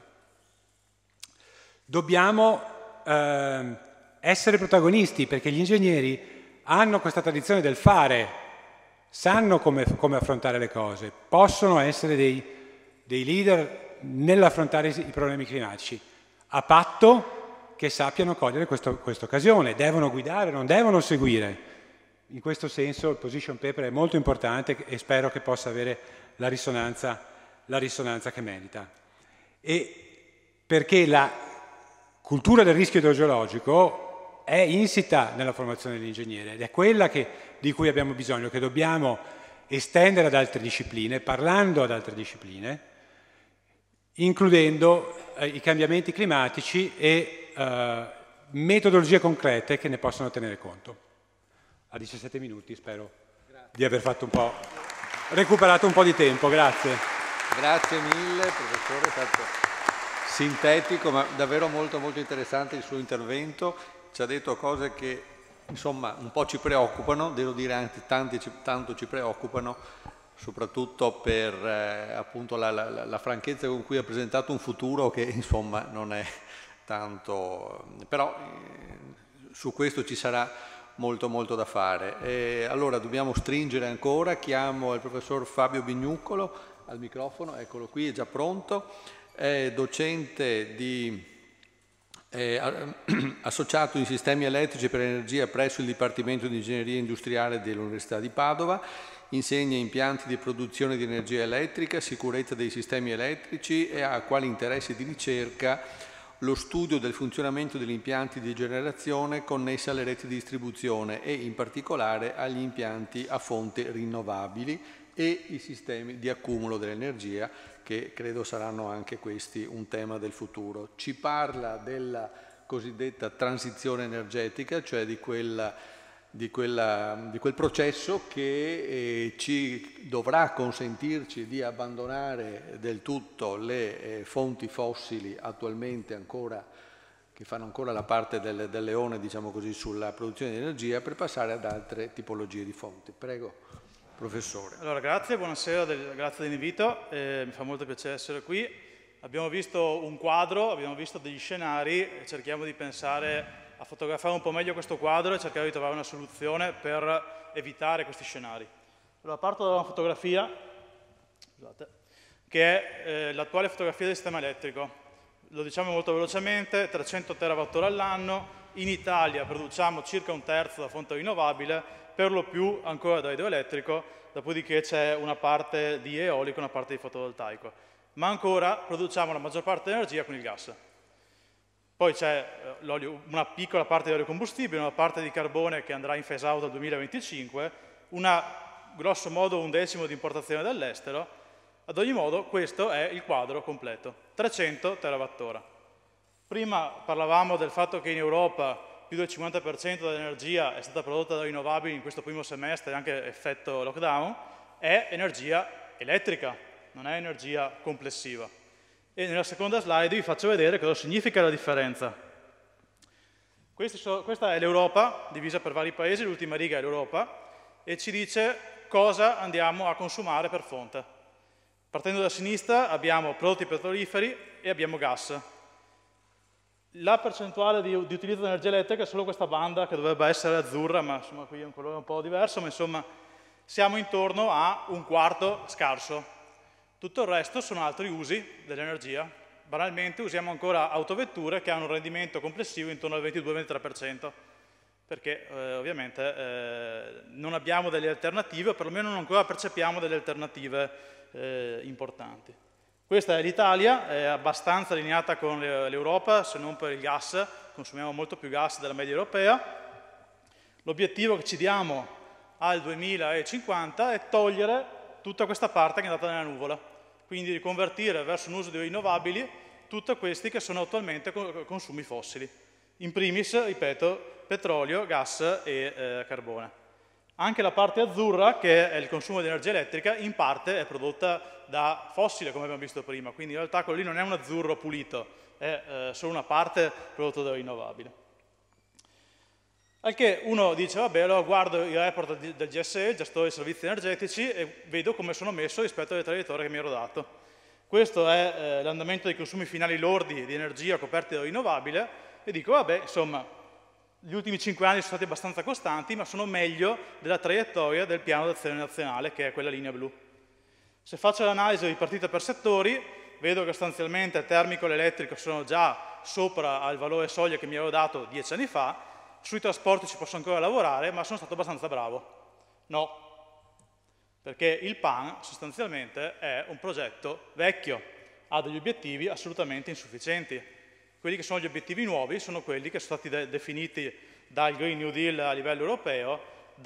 Dobbiamo essere protagonisti perché gli ingegneri hanno questa tradizione del fare, sanno come affrontare le cose, possono essere dei leader nell'affrontare i problemi climatici, a patto che sappiano cogliere questa occasione, devono guidare, non devono seguire. In questo senso il position paper è molto importante e spero che possa avere la risonanza che merita. E perché la cultura del rischio idrogeologico è insita nella formazione dell'ingegnere ed è quella di cui abbiamo bisogno, che dobbiamo estendere ad altre discipline, parlando ad altre discipline, includendo i cambiamenti climatici e metodologie concrete che ne possano tenere conto. A 17 minuti spero di aver fatto recuperato un po' di tempo, grazie. Grazie mille professore, è stato sintetico ma davvero molto molto interessante il suo intervento, ci ha detto cose che insomma un po' ci preoccupano, devo dire anche tanto ci preoccupano, soprattutto per appunto la franchezza con cui ha presentato un futuro che insomma non è tanto, però su questo ci sarà molto molto da fare. Allora dobbiamo stringere ancora, chiamo il professor Fabio Vignuccolo al microfono, eccolo qui, è già pronto, è docente associato in sistemi elettrici per energia presso il Dipartimento di Ingegneria Industriale dell'Università di Padova, insegna impianti di produzione di energia elettrica, sicurezza dei sistemi elettrici e ha quali interessi di ricerca lo studio del funzionamento degli impianti di generazione connessi alle reti di distribuzione e in particolare agli impianti a fonti rinnovabili e i sistemi di accumulo dell'energia, che credo saranno anche questi un tema del futuro. Ci parla della cosiddetta transizione energetica, cioè di quel processo che ci dovrà consentirci di abbandonare del tutto le fonti fossili attualmente ancora, che fanno ancora la parte del leone, diciamo così, sulla produzione di energia, per passare ad altre tipologie di fonti. Prego. Professore. Allora, grazie, buonasera, grazie dell'invito, mi fa molto piacere essere qui. Abbiamo visto un quadro, abbiamo visto degli scenari e cerchiamo di pensare a fotografare un po' meglio questo quadro e cercare di trovare una soluzione per evitare questi scenari. Allora, parto da una fotografia, scusate, che è l'attuale fotografia del sistema elettrico. Lo diciamo molto velocemente, 300 TWh all'anno, in Italia produciamo circa un terzo da fonte rinnovabile, per lo più ancora da idroelettrico, dopodiché c'è una parte di eolico e una parte di fotovoltaico. Ma ancora produciamo la maggior parte dell'energia con il gas. Poi c'è una piccola parte di olio combustibile, una parte di carbone che andrà in phase out dal 2025, grosso modo un decimo di importazione dall'estero. Ad ogni modo questo è il quadro completo, 300 TWh. Prima parlavamo del fatto che in Europa più del 50% dell'energia è stata prodotta da rinnovabili in questo primo semestre, anche effetto lockdown, è energia elettrica, non è energia complessiva. E nella seconda slide vi faccio vedere cosa significa la differenza. Questa è l'Europa, divisa per vari paesi, l'ultima riga è l'Europa, e ci dice cosa andiamo a consumare per fonte. Partendo da sinistra abbiamo prodotti petroliferi e abbiamo gas. La percentuale di utilizzo di energia elettrica è solo questa banda che dovrebbe essere azzurra, ma insomma qui è un colore un po' diverso, ma insomma siamo intorno a un quarto scarso. Tutto il resto sono altri usi dell'energia. Banalmente usiamo ancora autovetture che hanno un rendimento complessivo intorno al 22-23%, perché ovviamente non abbiamo delle alternative, o perlomeno non ancora percepiamo delle alternative importanti. Questa è l'Italia, è abbastanza allineata con l'Europa, se non per il gas, consumiamo molto più gas della media europea. L'obiettivo che ci diamo al 2050 è togliere tutta questa parte che è andata nella nuvola, quindi riconvertire verso un uso di rinnovabili tutti questi che sono attualmente consumi fossili. In primis, ripeto, petrolio, gas e carbone. Anche la parte azzurra, che è il consumo di energia elettrica, in parte è prodotta da fossile, come abbiamo visto prima, quindi in realtà quello lì non è un azzurro pulito, è solo una parte prodotta da rinnovabile. Al che uno dice, vabbè, allora guardo il report del GSE, il gestore dei servizi energetici, e vedo come sono messo rispetto alle traiettorie che mi ero dato. Questo è l'andamento dei consumi finali lordi di energia coperti da rinnovabile, e dico, vabbè, insomma, gli ultimi 5 anni sono stati abbastanza costanti, ma sono meglio della traiettoria del piano d'azione nazionale, che è quella linea blu. Se faccio l'analisi ripartita per settori, vedo che sostanzialmente il termico e l'elettrico sono già sopra al valore soglia che mi ero dato 10 anni fa, sui trasporti ci posso ancora lavorare, ma sono stato abbastanza bravo. No, perché il PAN sostanzialmente è un progetto vecchio, ha degli obiettivi assolutamente insufficienti. Quelli che sono gli obiettivi nuovi sono quelli che sono stati definiti dal Green New Deal a livello europeo,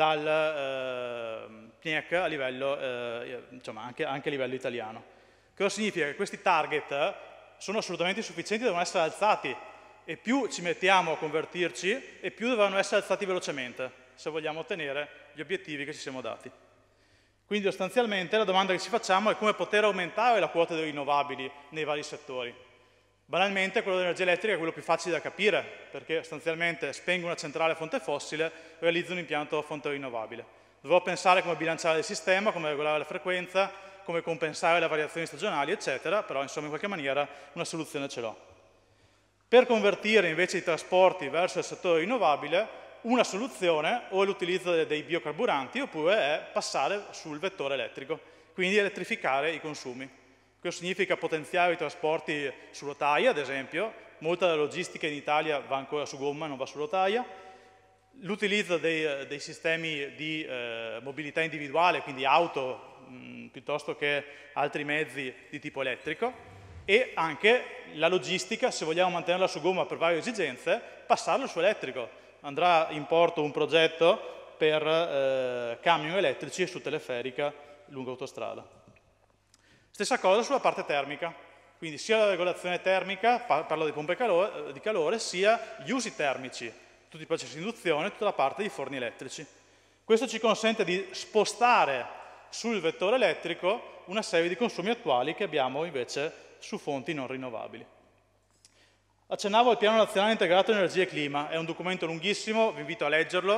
dal PNIEC a livello, insomma anche a livello italiano. Cosa significa? Che questi target sono assolutamente insufficienti, devono essere alzati, e più ci mettiamo a convertirci e più dovranno essere alzati velocemente se vogliamo ottenere gli obiettivi che ci siamo dati. Quindi sostanzialmente la domanda che ci facciamo è come poter aumentare la quota dei rinnovabili nei vari settori. Banalmente quello dell'energia elettrica è quello più facile da capire, perché sostanzialmente spengo una centrale a fonte fossile, realizzo un impianto a fonte rinnovabile. Dovrò pensare come bilanciare il sistema, come regolare la frequenza, come compensare le variazioni stagionali, eccetera, però insomma in qualche maniera una soluzione ce l'ho. Per convertire invece i trasporti verso il settore rinnovabile, una soluzione o è l'utilizzo dei biocarburanti oppure è passare sul vettore elettrico, quindi elettrificare i consumi. Questo significa potenziare i trasporti su rotaia, ad esempio, molta della logistica in Italia va ancora su gomma, non va su rotaia, l'utilizzo dei sistemi di mobilità individuale, quindi auto piuttosto che altri mezzi di tipo elettrico, e anche la logistica, se vogliamo mantenerla su gomma per varie esigenze, passarla su elettrico. Andrà in porto un progetto per camion elettrici su teleferica lungo autostrada. Stessa cosa sulla parte termica, quindi sia la regolazione termica, parlo di pompe di calore, sia gli usi termici, tutti i processi di induzione, tutta la parte di forni elettrici. Questo ci consente di spostare sul vettore elettrico una serie di consumi attuali che abbiamo invece su fonti non rinnovabili. Accennavo al Piano Nazionale Integrato Energia e Clima, è un documento lunghissimo, vi invito a leggerlo,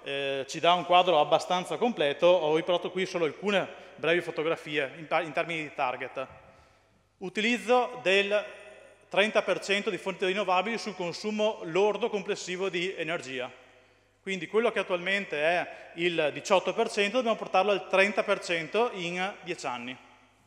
ci dà un quadro abbastanza completo. Ho riportato qui solo alcune brevi fotografie in termini di target. Utilizzo del 30% di fonti rinnovabili sul consumo lordo complessivo di energia. Quindi quello che attualmente è il 18% dobbiamo portarlo al 30% in 10 anni.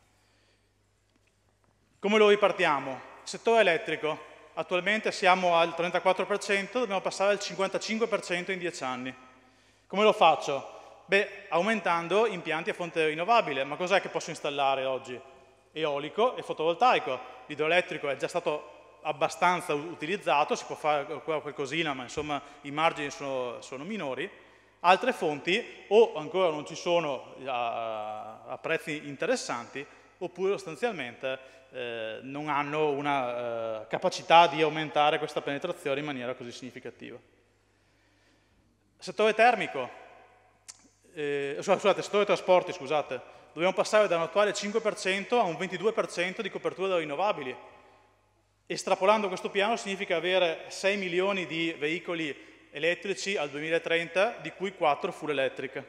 Come lo ripartiamo? Settore elettrico. Attualmente siamo al 34%, dobbiamo passare al 55% in 10 anni. Come lo faccio? Beh, aumentando impianti a fonte rinnovabile. Ma cos'è che posso installare oggi? Eolico e fotovoltaico. L'idroelettrico è già stato abbastanza utilizzato, si può fare qualcosina, ma insomma i margini sono minori. Altre fonti o ancora non ci sono a prezzi interessanti, oppure sostanzialmente non hanno una capacità di aumentare questa penetrazione in maniera così significativa. Settore termico, settore trasporti, scusate, dobbiamo passare da un attuale 5% a un 22% di copertura da rinnovabili. Estrapolando questo piano significa avere 6 milioni di veicoli elettrici al 2030, di cui 4 full electric.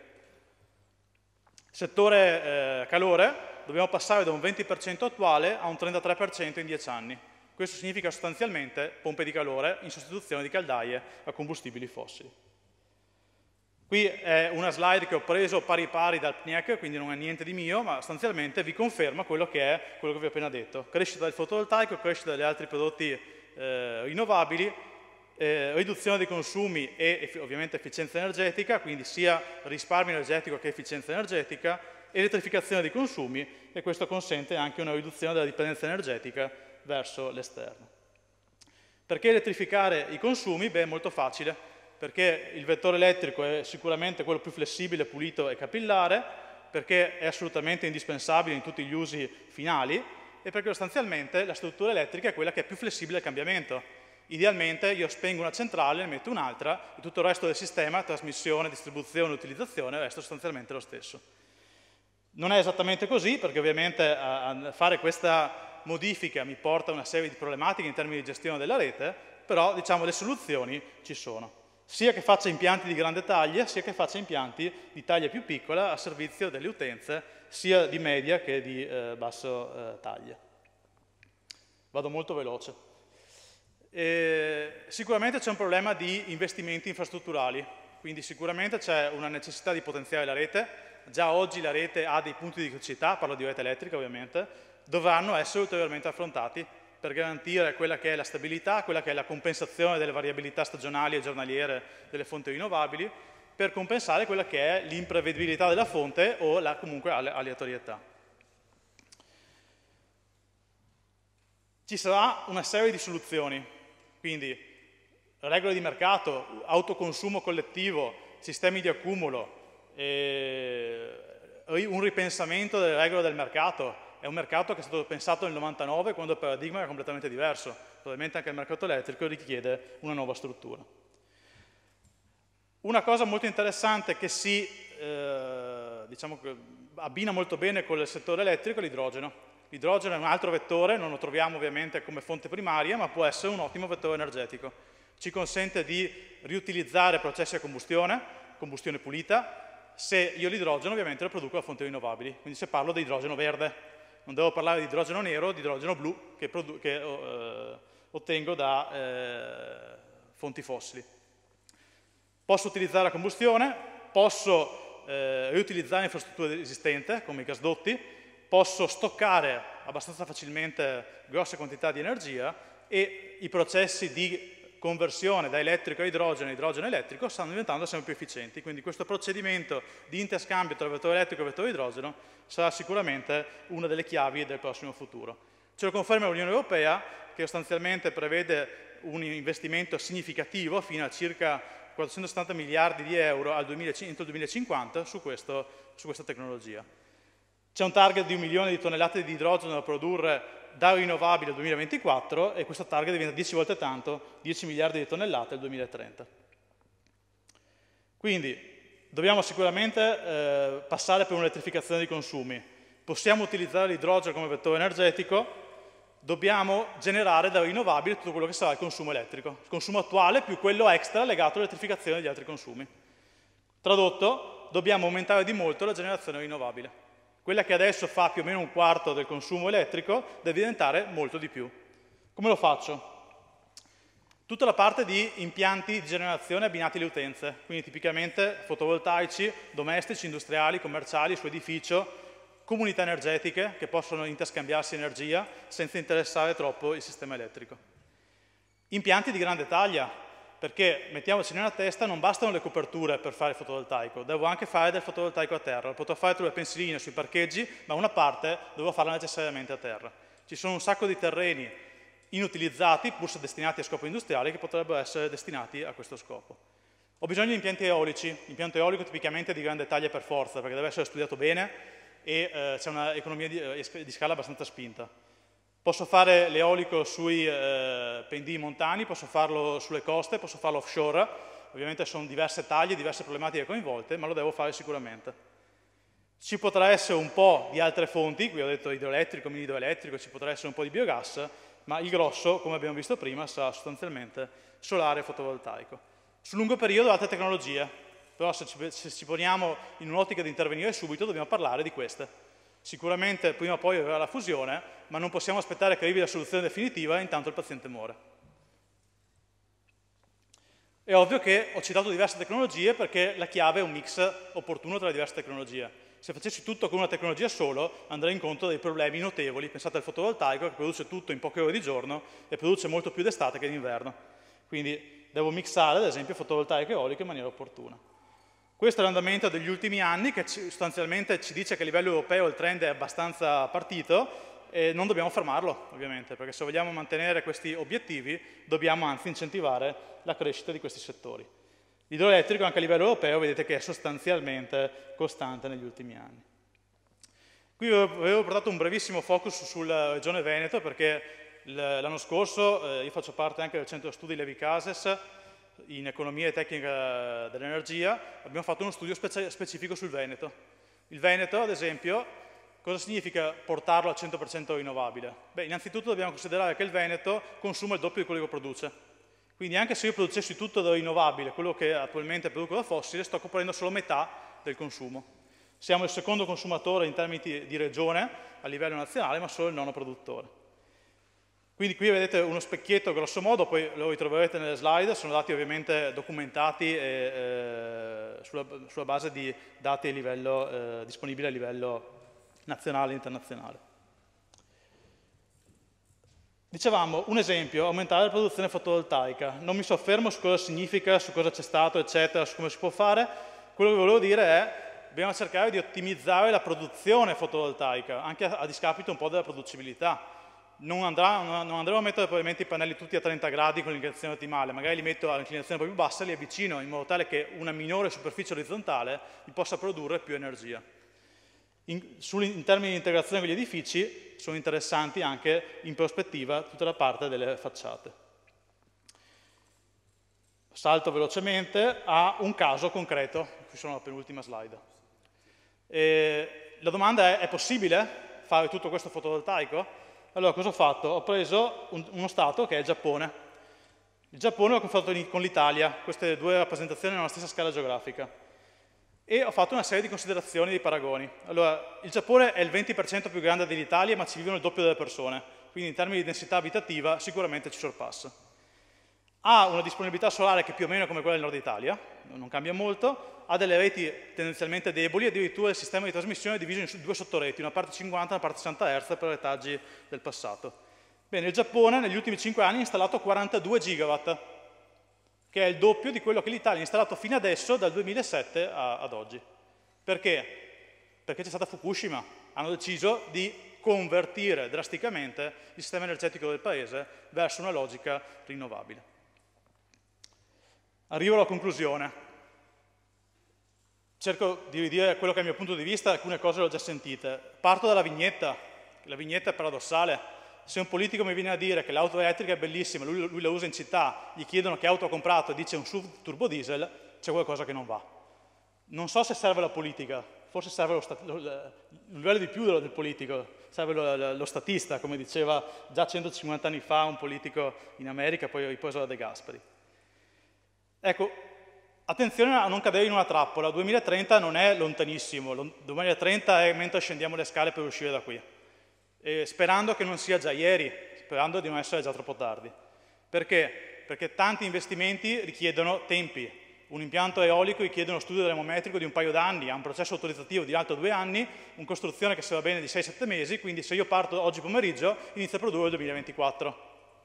Settore calore, dobbiamo passare da un 20% attuale a un 33% in 10 anni. Questo significa sostanzialmente pompe di calore in sostituzione di caldaie a combustibili fossili. Qui è una slide che ho preso pari pari dal PNIEC, quindi non è niente di mio, ma sostanzialmente vi conferma quello che vi ho appena detto. Crescita del fotovoltaico, crescita degli altri prodotti rinnovabili, riduzione dei consumi e ovviamente efficienza energetica, quindi sia risparmio energetico che efficienza energetica, elettrificazione dei consumi, e questo consente anche una riduzione della dipendenza energetica verso l'esterno. Perché elettrificare i consumi? Beh, è molto facile. Perché il vettore elettrico è sicuramente quello più flessibile, pulito e capillare, perché è assolutamente indispensabile in tutti gli usi finali e perché sostanzialmente la struttura elettrica è quella che è più flessibile al cambiamento. Idealmente io spengo una centrale, ne metto un'altra e tutto il resto del sistema, trasmissione, distribuzione, utilizzazione, resta sostanzialmente lo stesso. Non è esattamente così, perché ovviamente a fare questa modifica mi porta a una serie di problematiche in termini di gestione della rete, però diciamo le soluzioni ci sono. Sia che faccia impianti di grande taglia, sia che faccia impianti di taglia più piccola a servizio delle utenze, sia di media che di basso taglia. Vado molto veloce. Sicuramente c'è un problema di investimenti infrastrutturali, quindi sicuramente c'è una necessità di potenziare la rete. Già oggi la rete ha dei punti di criticità, parlo di rete elettrica ovviamente, dovranno essere ulteriormente affrontati per garantire quella che è la stabilità, quella che è la compensazione delle variabilità stagionali e giornaliere delle fonti rinnovabili, per compensare quella che è l'imprevedibilità della fonte o comunque aleatorietà. Ci sarà una serie di soluzioni, quindi regole di mercato, autoconsumo collettivo, sistemi di accumulo, un ripensamento delle regole del mercato. È un mercato che è stato pensato nel 99 quando il paradigma era completamente diverso. Probabilmente anche il mercato elettrico richiede una nuova struttura. Una cosa molto interessante che diciamo che abbina molto bene con il settore elettrico è l'idrogeno. L'idrogeno è un altro vettore, non lo troviamo ovviamente come fonte primaria, ma può essere un ottimo vettore energetico. Ci consente di riutilizzare processi a combustione pulita, se io l'idrogeno ovviamente lo produco da fonti rinnovabili, quindi se parlo di idrogeno verde. Non devo parlare di idrogeno nero, di idrogeno blu che ottengo da fonti fossili. Posso utilizzare la combustione, posso riutilizzare infrastrutture esistenti come i gasdotti, posso stoccare abbastanza facilmente grosse quantità di energia e i processi di conversione da elettrico a idrogeno elettrico stanno diventando sempre più efficienti, quindi questo procedimento di interscambio tra vettore elettrico e vettore idrogeno sarà sicuramente una delle chiavi del prossimo futuro. Ce lo conferma l'Unione Europea, che sostanzialmente prevede un investimento significativo fino a circa 470 miliardi di euro entro il 2050 su questa tecnologia. C'è un target di 1 milione di tonnellate di idrogeno da produrre da rinnovabile al 2024 e questo target diventa 10 volte tanto, 10 miliardi di tonnellate al 2030. Quindi dobbiamo sicuramente passare per un'elettrificazione dei consumi. Possiamo utilizzare l'idrogeno come vettore energetico, dobbiamo generare da rinnovabile tutto quello che sarà il consumo elettrico, il consumo attuale più quello extra legato all'elettrificazione degli altri consumi. Tradotto, dobbiamo aumentare di molto la generazione rinnovabile. Quella che adesso fa più o meno un quarto del consumo elettrico deve diventare molto di più. Come lo faccio? Tutta la parte di impianti di generazione abbinati alle utenze, quindi tipicamente fotovoltaici, domestici, industriali, commerciali, su edificio, comunità energetiche che possono interscambiarsi energia senza interessare troppo il sistema elettrico. Impianti di grande taglia, perché mettiamoci nella testa, non bastano le coperture per fare il fotovoltaico, devo anche fare del fotovoltaico a terra, potrò fare sulle pensiline, sui parcheggi, ma una parte devo farla necessariamente a terra. Ci sono un sacco di terreni inutilizzati, pur se destinati a scopo industriale, che potrebbero essere destinati a questo scopo. Ho bisogno di impianti eolici, impianto eolico tipicamente di grande taglia per forza, perché deve essere studiato bene e c'è un'economia di scala abbastanza spinta. Posso fare l'eolico sui pendii montani, posso farlo sulle coste, posso farlo offshore, ovviamente sono diverse taglie, diverse problematiche coinvolte, ma lo devo fare sicuramente. Ci potrà essere un po' di altre fonti, qui ho detto idroelettrico, mini idroelettrico, ci potrà essere un po' di biogas, ma il grosso, come abbiamo visto prima, sarà sostanzialmente solare e fotovoltaico. Sul lungo periodo altre tecnologie, però se ci poniamo in un'ottica di intervenire subito dobbiamo parlare di queste. Sicuramente prima o poi arriverà la fusione, ma non possiamo aspettare che arrivi la soluzione definitiva e intanto il paziente muore. È ovvio che ho citato diverse tecnologie perché la chiave è un mix opportuno tra le diverse tecnologie. Se facessi tutto con una tecnologia solo, andrei incontro a dei problemi notevoli. Pensate al fotovoltaico che produce tutto in poche ore di giorno e produce molto più d'estate che d'inverno. Quindi devo mixare, ad esempio, fotovoltaico e eolico in maniera opportuna. Questo è l'andamento degli ultimi anni che sostanzialmente ci dice che a livello europeo il trend è abbastanza partito e non dobbiamo fermarlo, ovviamente, perché se vogliamo mantenere questi obiettivi dobbiamo anzi incentivare la crescita di questi settori. L'idroelettrico anche a livello europeo vedete che è sostanzialmente costante negli ultimi anni. Qui avevo portato un brevissimo focus sulla regione Veneto perché l'anno scorso io faccio parte anche del centro studi Levi Cases in economia e tecnica dell'energia, abbiamo fatto uno studio specifico sul Veneto. Il Veneto, ad esempio, cosa significa portarlo al 100% rinnovabile? Beh, innanzitutto dobbiamo considerare che il Veneto consuma il doppio di quello che produce. Quindi anche se io producessi tutto da rinnovabile, quello che attualmente produco da fossile, sto coprendo solo metà del consumo. Siamo il secondo consumatore in termini di regione a livello nazionale, ma solo il nono produttore. Quindi qui vedete uno specchietto grosso modo, poi lo ritroverete nelle slide, sono dati ovviamente documentati sulla base di dati a livello, disponibili a livello nazionale e internazionale. Dicevamo, un esempio, aumentare la produzione fotovoltaica. Non mi soffermo su cosa significa, su cosa c'è stato, eccetera, su come si può fare. Quello che volevo dire è dobbiamo cercare di ottimizzare la produzione fotovoltaica, anche a discapito un po' della producibilità. Non andremo a mettere probabilmente i pannelli tutti a 30 gradi con l'inclinazione ottimale, magari li metto all'inclinazione un po' più bassa e li avvicino in modo tale che una minore superficie orizzontale mi possa produrre più energia. In termini di integrazione con gli edifici sono interessanti anche in prospettiva tutta la parte delle facciate. Salto velocemente a un caso concreto, qui sono la penultima slide. La domanda è possibile fare tutto questo fotovoltaico? Allora cosa ho fatto? Ho preso uno stato che è il Giappone. Il Giappone l'ho confrontato con l'Italia, queste due rappresentazioni nella stessa scala geografica. E ho fatto una serie di considerazioni, di paragoni. Allora, il Giappone è il 20% più grande dell'Italia, ma ci vivono il doppio delle persone, quindi in termini di densità abitativa sicuramente ci sorpassa. Ha una disponibilità solare che è più o meno come quella del nord Italia, non cambia molto, ha delle reti tendenzialmente deboli, addirittura il sistema di trasmissione è diviso in due sottoreti, una parte 50 e una parte 60 Hz per retaggi del passato. Bene, il Giappone negli ultimi 5 anni ha installato 42 gigawatt, che è il doppio di quello che l'Italia ha installato fino adesso, dal 2007 ad oggi. Perché? Perché c'è stata Fukushima. Hanno deciso di convertire drasticamente il sistema energetico del paese verso una logica rinnovabile. Arrivo alla conclusione. Cerco di ridire quello che è il mio punto di vista, alcune cose le ho già sentite. Parto dalla vignetta. La vignetta è paradossale. Se un politico mi viene a dire che l'auto elettrica è bellissima, lui la usa in città, gli chiedono che auto ha comprato e dice un SUV turbo diesel, c'è qualcosa che non va. Non so se serve la politica, forse serve il livello di più del politico, serve lo statista, come diceva già 150 anni fa un politico in America, poi ripreso da De Gasperi. Ecco, Attenzione a non cadere in una trappola, 2030 non è lontanissimo, 2030 è mentre scendiamo le scale per uscire da qui. E sperando che non sia già ieri, sperando di non essere già troppo tardi. Perché? Perché tanti investimenti richiedono tempi. Un impianto eolico richiede uno studio termometrico di un paio d'anni, ha un processo autorizzativo di altro 2 anni, una costruzione che se va bene di 6-7 mesi, quindi se io parto oggi pomeriggio inizio a produrre il 2024.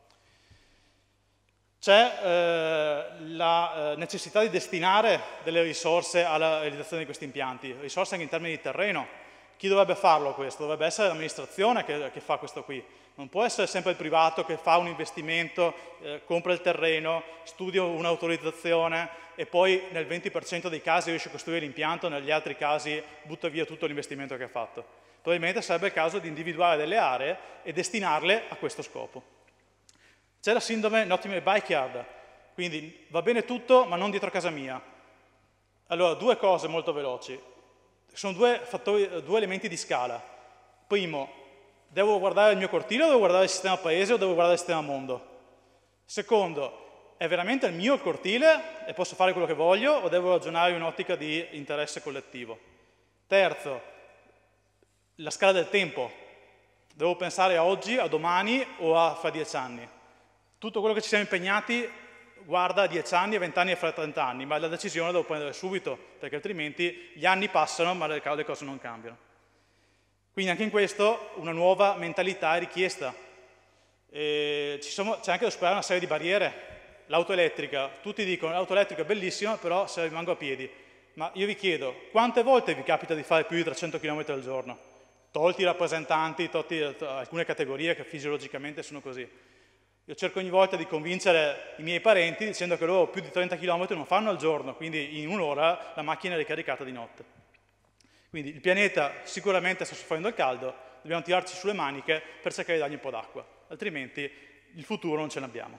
C'è la necessità di destinare delle risorse alla realizzazione di questi impianti, risorse anche in termini di terreno. Chi dovrebbe farlo questo? Dovrebbe essere l'amministrazione che fa questo qui. Non può essere sempre il privato che fa un investimento, compra il terreno, studia un'autorizzazione e poi nel 20% dei casi riesce a costruire l'impianto, negli altri casi butta via tutto l'investimento che ha fatto. Probabilmente sarebbe il caso di individuare delle aree e destinarle a questo scopo. C'è la sindrome not in my backyard, quindi va bene tutto ma non dietro casa mia. Allora, 2 cose molto veloci. Sono 2 elementi di scala. Primo, devo guardare il mio cortile o devo guardare il sistema paese o devo guardare il sistema mondo? Secondo, è veramente il mio cortile e posso fare quello che voglio o devo ragionare in un'ottica di interesse collettivo? Terzo, la scala del tempo. Devo pensare a oggi, a domani o a fra 10 anni? Tutto quello che ci siamo impegnati guarda a 10 anni, a 20 anni e fra 30 anni, ma la decisione la devo prendere subito, perché altrimenti gli anni passano ma le cose non cambiano. Quindi anche in questo una nuova mentalità è richiesta. C'è anche da superare una serie di barriere. L'auto elettrica, tutti dicono l'auto elettrica è bellissima, però se rimango a piedi. Ma io vi chiedo, quante volte vi capita di fare più di 300 km al giorno? Tolti i rappresentanti, tolti alcune categorie che fisiologicamente sono così. Io cerco ogni volta di convincere i miei parenti dicendo che loro più di 30 km non fanno al giorno, quindi in un'ora la macchina è ricaricata di notte. Quindi il pianeta sicuramente sta soffrendo il caldo, dobbiamo tirarci sulle maniche per cercare di dargli un po' d'acqua, altrimenti il futuro non ce l'abbiamo.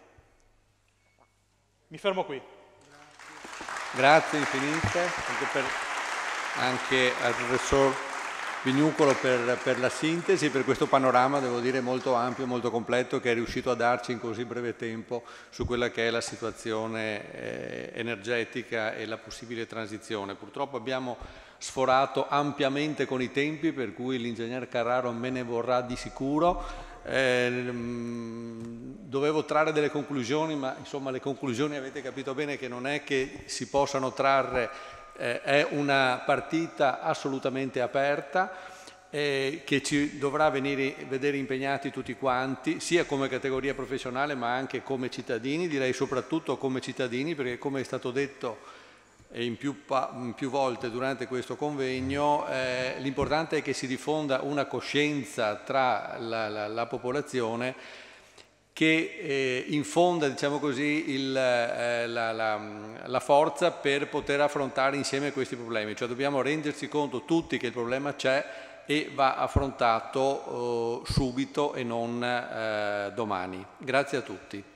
Mi fermo qui. Grazie infinite anche al professor Vignucolo per la sintesi, per questo panorama, devo dire, molto ampio, molto completo, che è riuscito a darci in così breve tempo su quella che è la situazione energetica e la possibile transizione. Purtroppo abbiamo sforato ampiamente con i tempi, per cui l'ingegner Carraro me ne vorrà di sicuro. Dovevo trarre delle conclusioni, ma insomma le conclusioni avete capito bene che non è che si possano trarre. È una partita assolutamente aperta che ci dovrà vedere impegnati tutti quanti, sia come categoria professionale ma anche come cittadini, direi soprattutto come cittadini, perché come è stato detto in più volte durante questo convegno, l'importante è che si diffonda una coscienza tra la popolazione che infonda, diciamo così, la forza per poter affrontare insieme questi problemi. Cioè dobbiamo rendersi conto tutti che il problema c'è e va affrontato subito e non domani. Grazie a tutti.